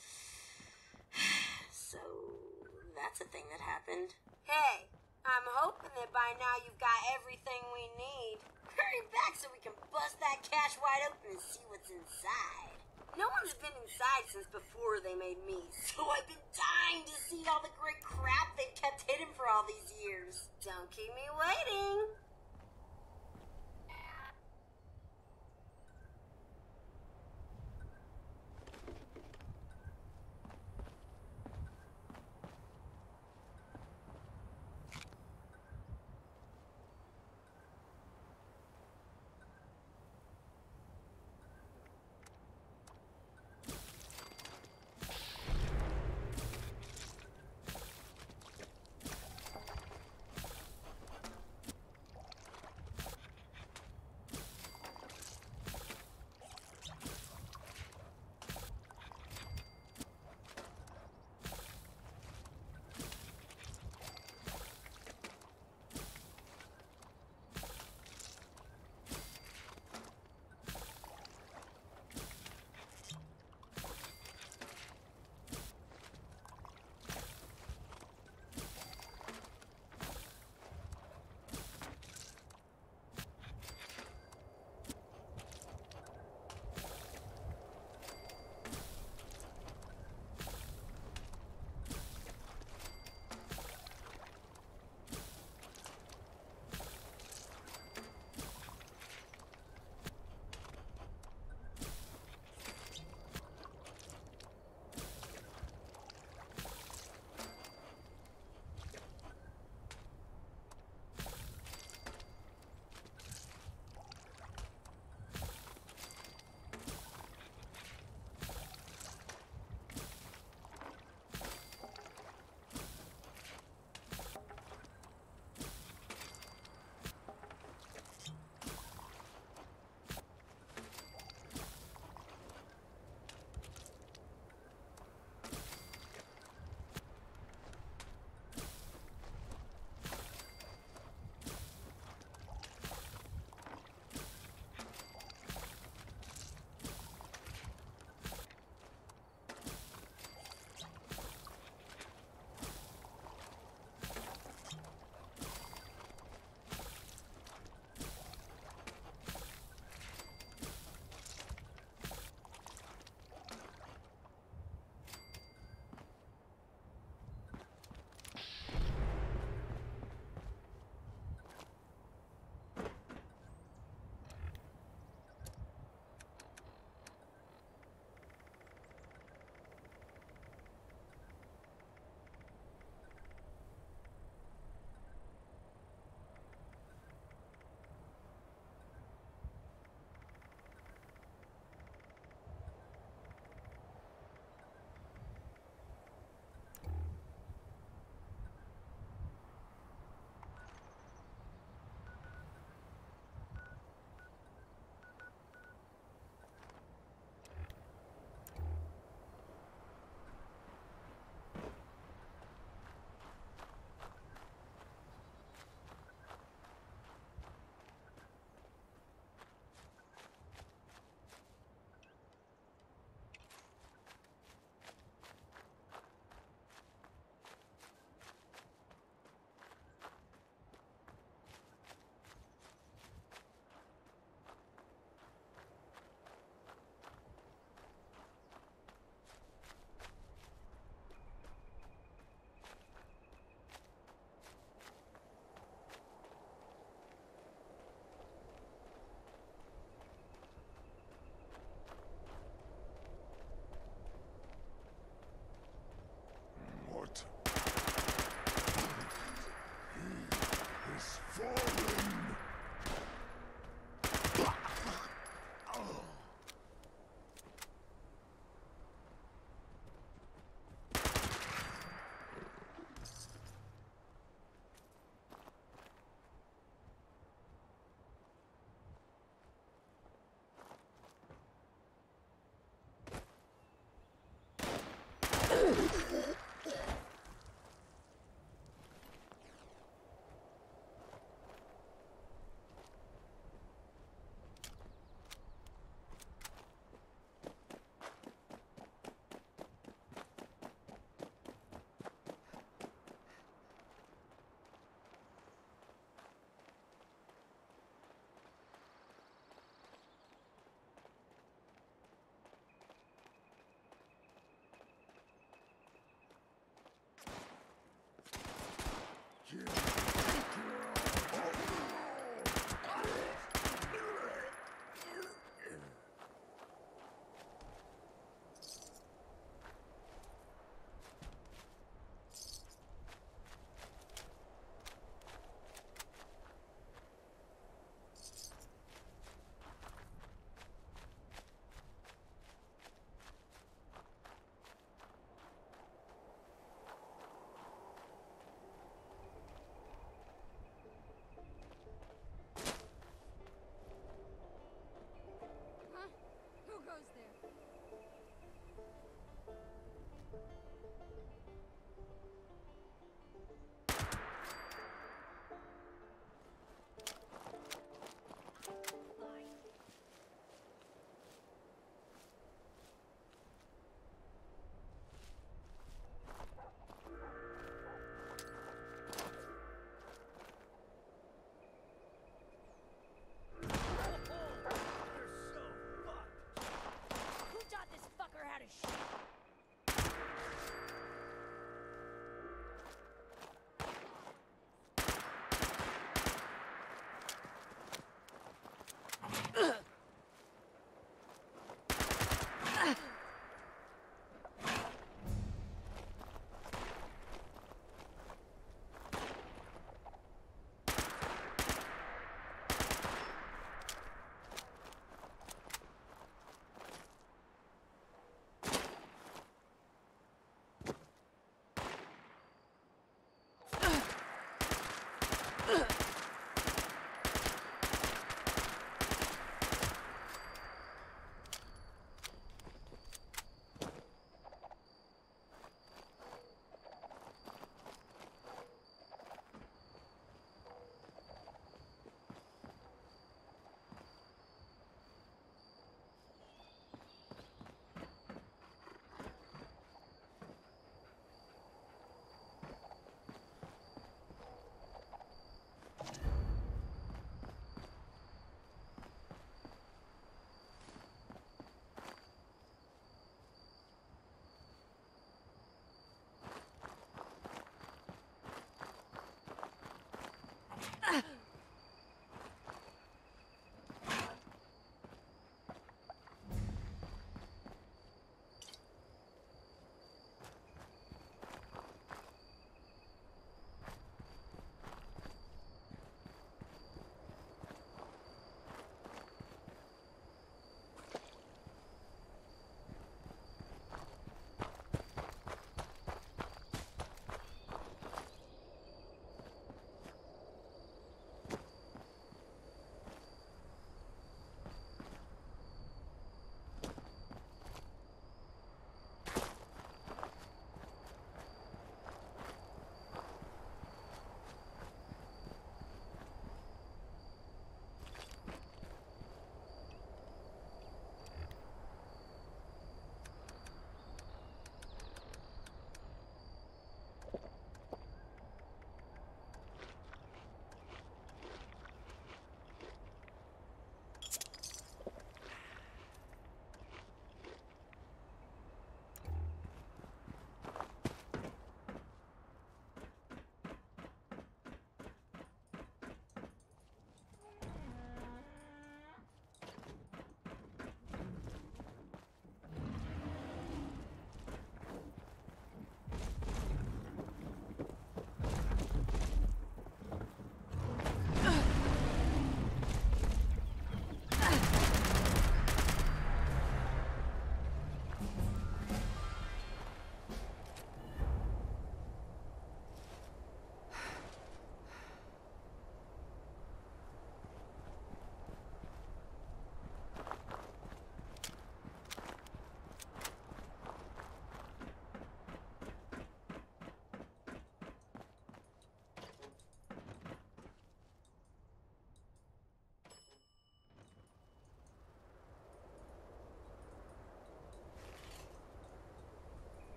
So, that's a thing that happened. Hey, I'm hoping that by now you've got everything we need. Hurry back so we can bust that cache wide open and see what's inside. No one's been inside since before they made me, so I've been dying to see all the great crap they've kept hidden for all these years. Don't keep me waiting.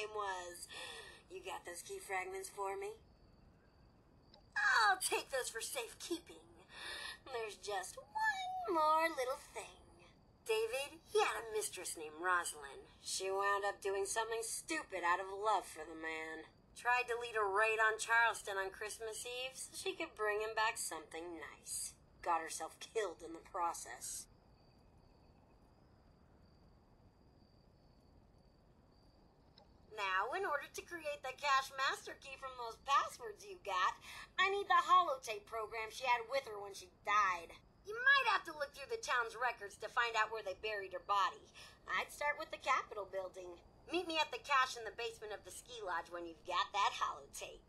name was. You got those key fragments for me? I'll take those for safekeeping. There's just one more little thing. David, he had a mistress named Rosalind. She wound up doing something stupid out of love for the man. Tried to lead a raid on Charleston on Christmas Eve so she could bring him back something nice. Got herself killed in the process. Now, in order to create the cache master key from those passwords you got, I need the holotape program she had with her when she died. You might have to look through the town's records to find out where they buried her body. I'd start with the Capitol building. Meet me at the cache in the basement of the ski lodge when you've got that holotape.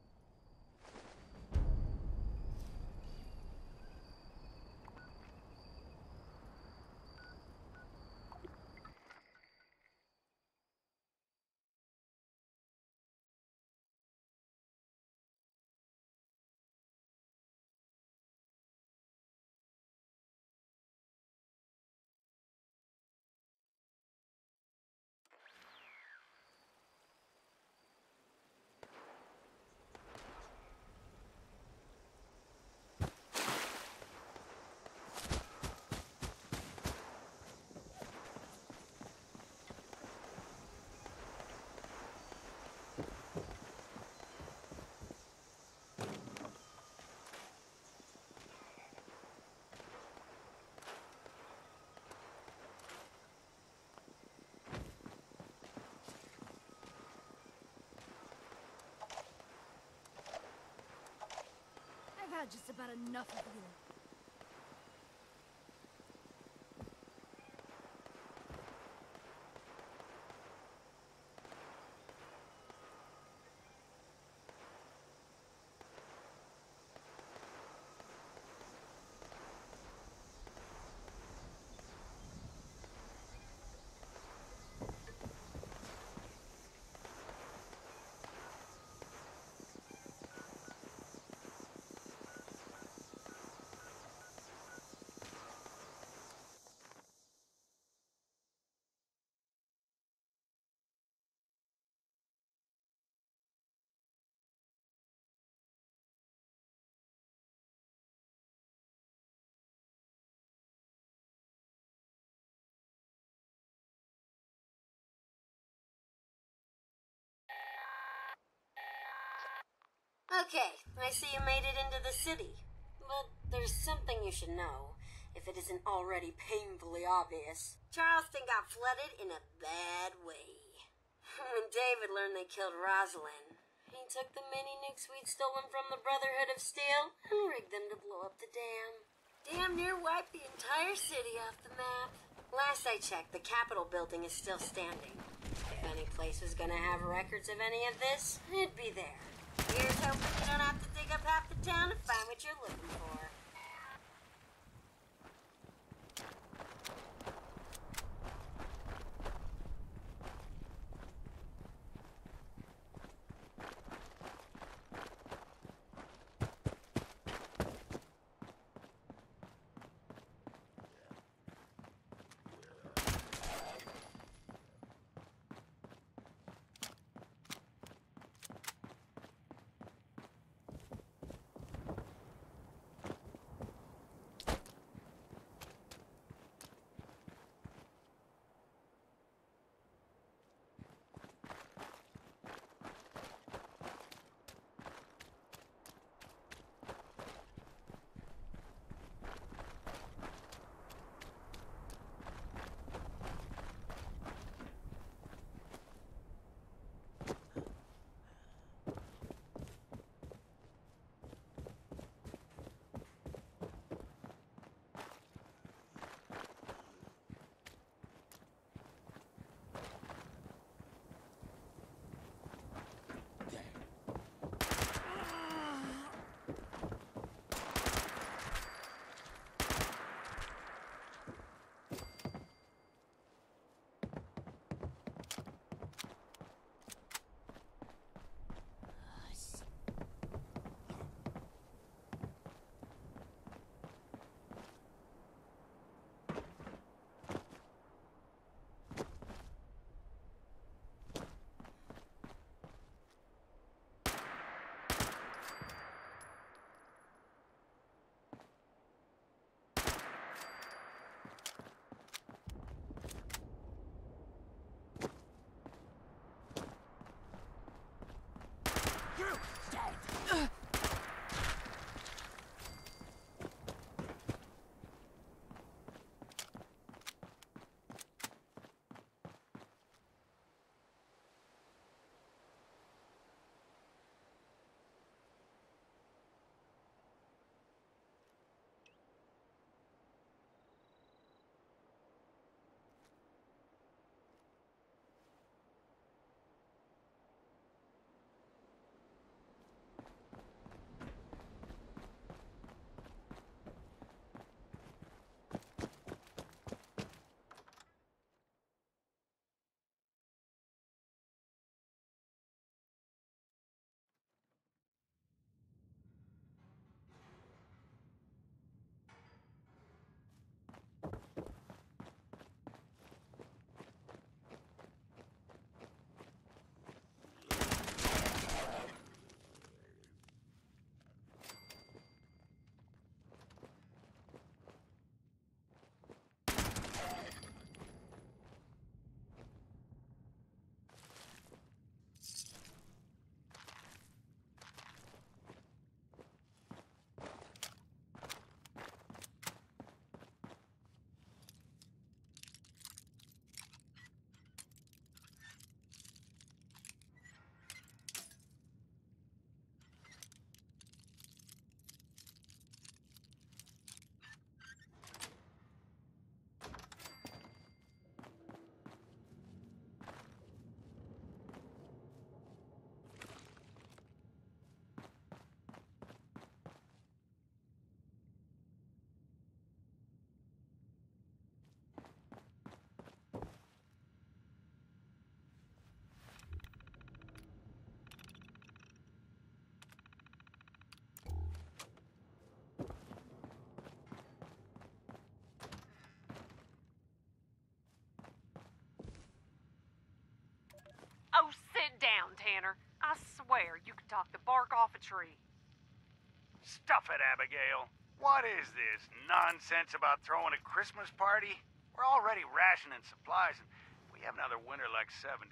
I've had just about enough of you. Okay, I see you made it into the city. But there's something you should know, if it isn't already painfully obvious. Charleston got flooded in a bad way. When David learned they killed Rosalind, he took the mini-nukes we'd stolen from the Brotherhood of Steel and rigged them to blow up the dam. Damn near wiped the entire city off the map. Last I checked, the Capitol building is still standing. If any place was gonna have records of any of this, it'd be there. Here's hoping you don't have to dig up half the town to find what you're looking for. down, Tanner. I swear you could talk the bark off a tree. Stuff it, Abigail. What is this nonsense about throwing a Christmas party? We're already rationing supplies, and we have another winter like '78.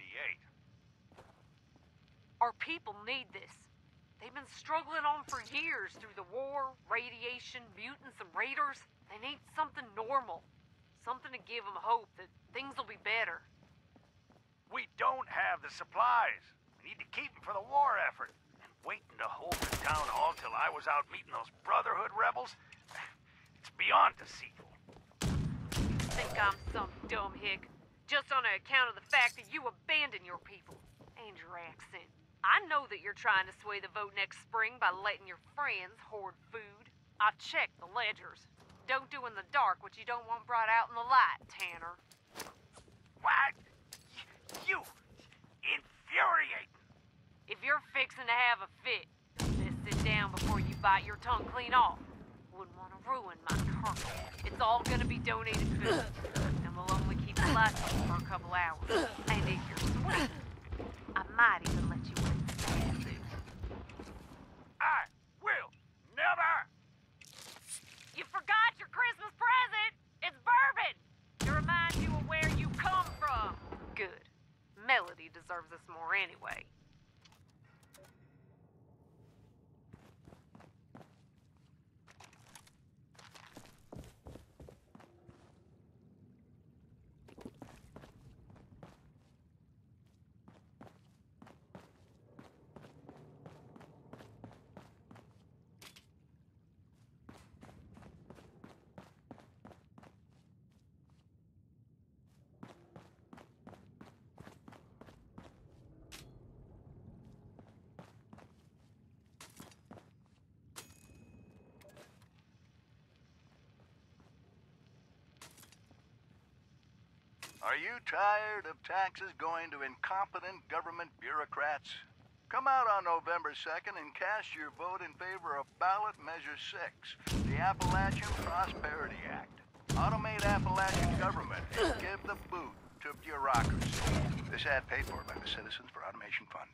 Our people need this. They've been struggling on for years through the war, radiation, mutants, and raiders. They need something normal. Something to give them hope that things will be better. We don't have the supplies. We need to keep them for the war effort. And waiting to hold the town hall till I was out meeting those Brotherhood rebels? It's beyond deceitful. Think I'm some dumb hick, just on account of the fact that you abandon your people and your accent. I know that you're trying to sway the vote next spring by letting your friends hoard food. I've checked the ledgers. Don't do in the dark what you don't want brought out in the light, Tanner. What? You infuriating. If you're fixing to have a fit, just sit down before you bite your tongue clean off. Wouldn't want to ruin my carpet. It's all gonna be donated food, and we'll only keep the lights on for a couple hours. And if you're sweet, I might even let you win the tattoo. I will never. You forgot your Christmas present! It's bourbon! To remind you of where you come from. Good. Melody deserves this more anyway. Are you tired of taxes going to incompetent government bureaucrats? Come out on November 2nd and cast your vote in favor of Ballot Measure 6, the Appalachian Prosperity Act. Automate Appalachian government and give the boot to bureaucracy. This ad paid for by the Citizens for Automation Fund.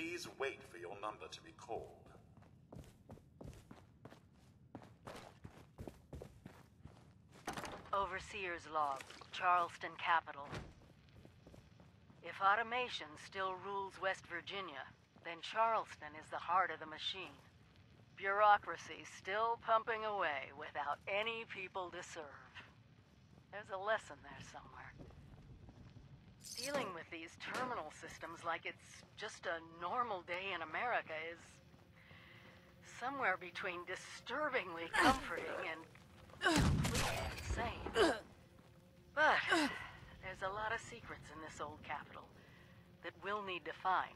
Please wait for your number to be called. Overseer's log, Charleston Capital. If automation still rules West Virginia, then Charleston is the heart of the machine. Bureaucracy still pumping away without any people to serve. There's a lesson there somewhere. Dealing with these terminal systems like it's just a normal day in America is somewhere between disturbingly comforting and completely insane. But there's a lot of secrets in this old capital that we'll need to find.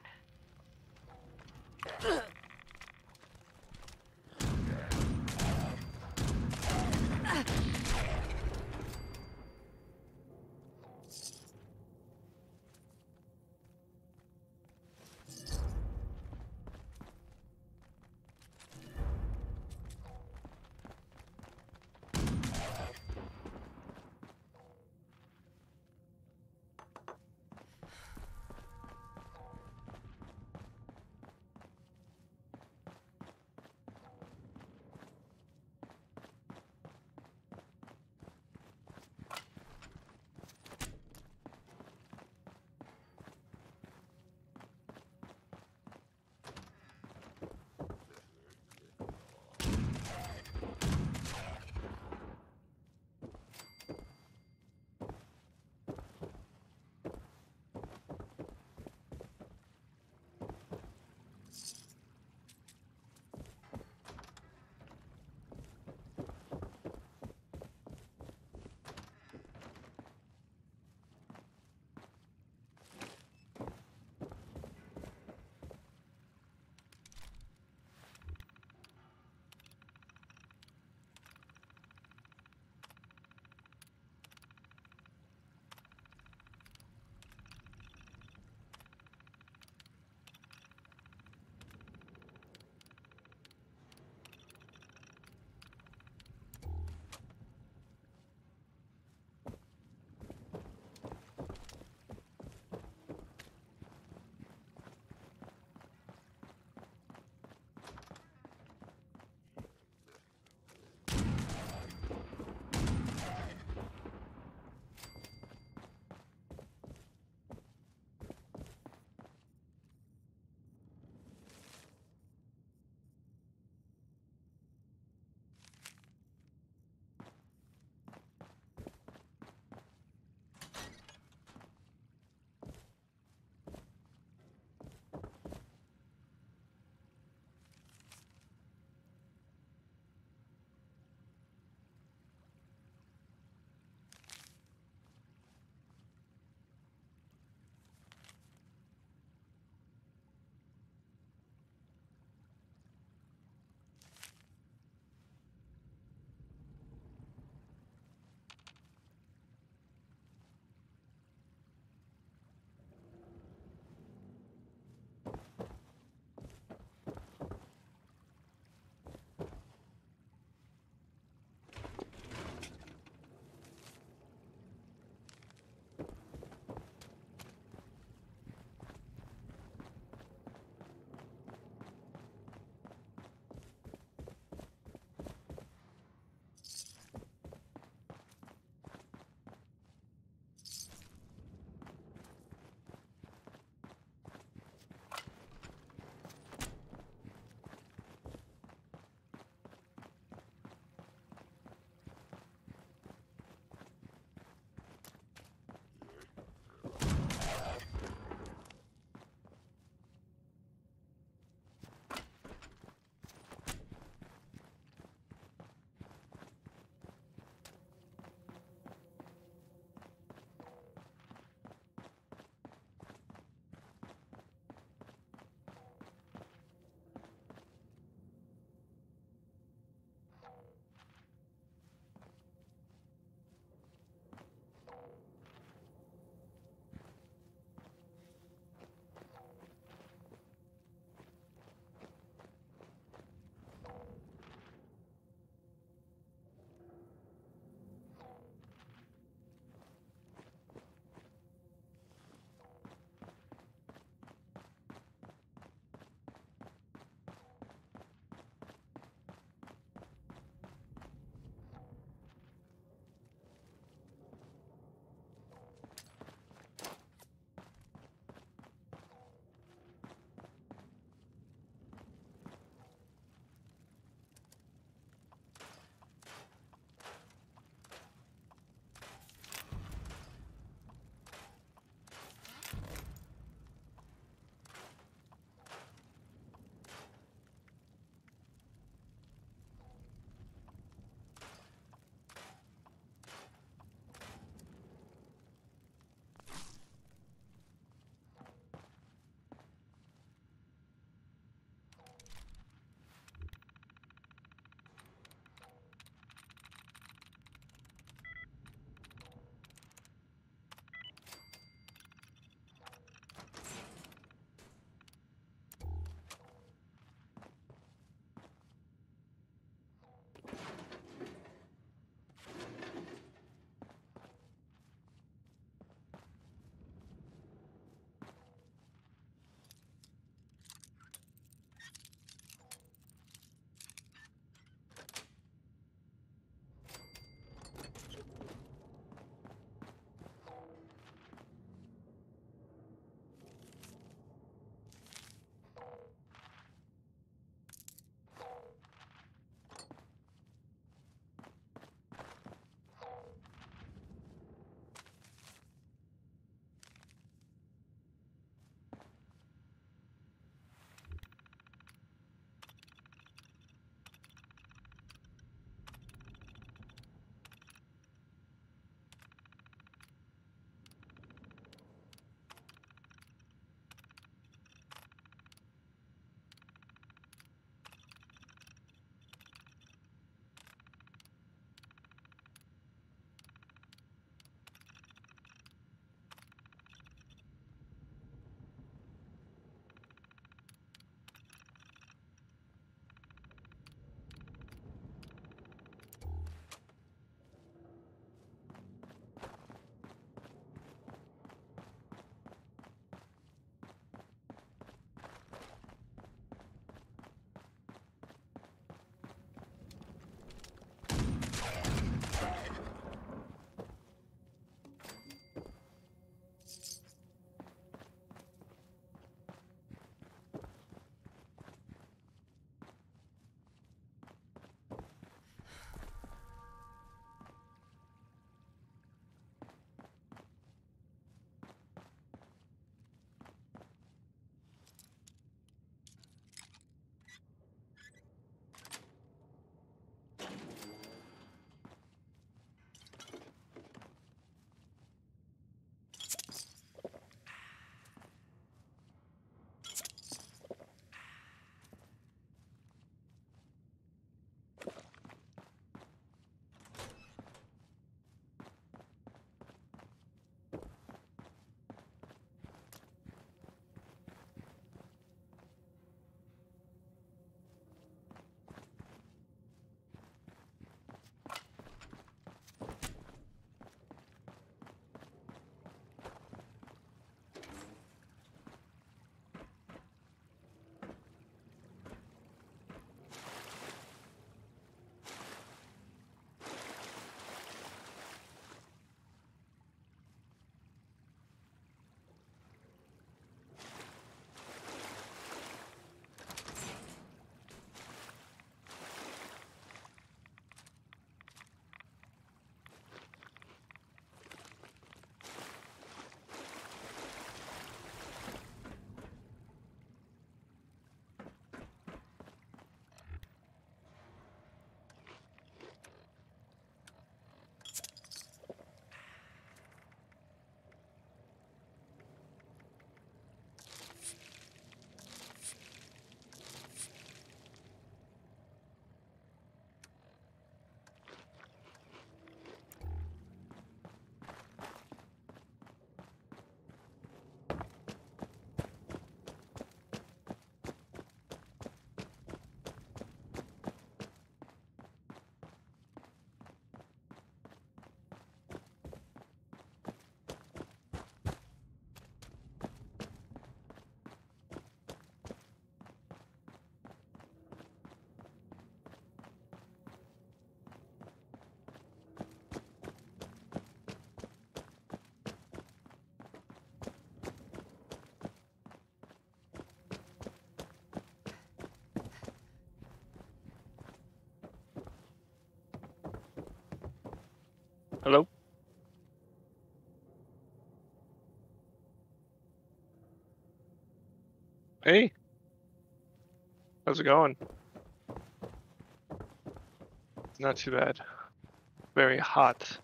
Hello? Hey, how's it going? Not too bad. Very hot.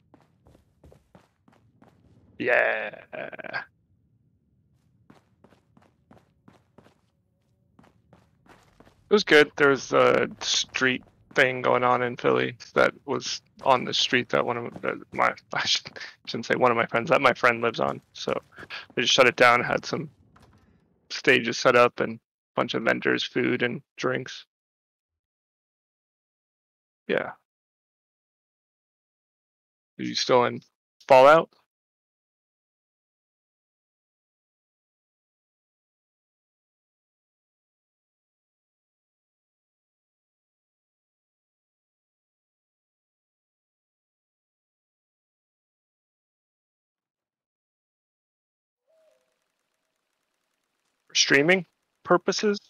Yeah. It was good. There was a street thing going on in Philly that was on the street that one of my I shouldn't say one of my friends that my friend lives on. So they just shut it down, had some stages set up and a bunch of vendors, food and drinks. Yeah. Are you still in Fallout? For streaming purposes?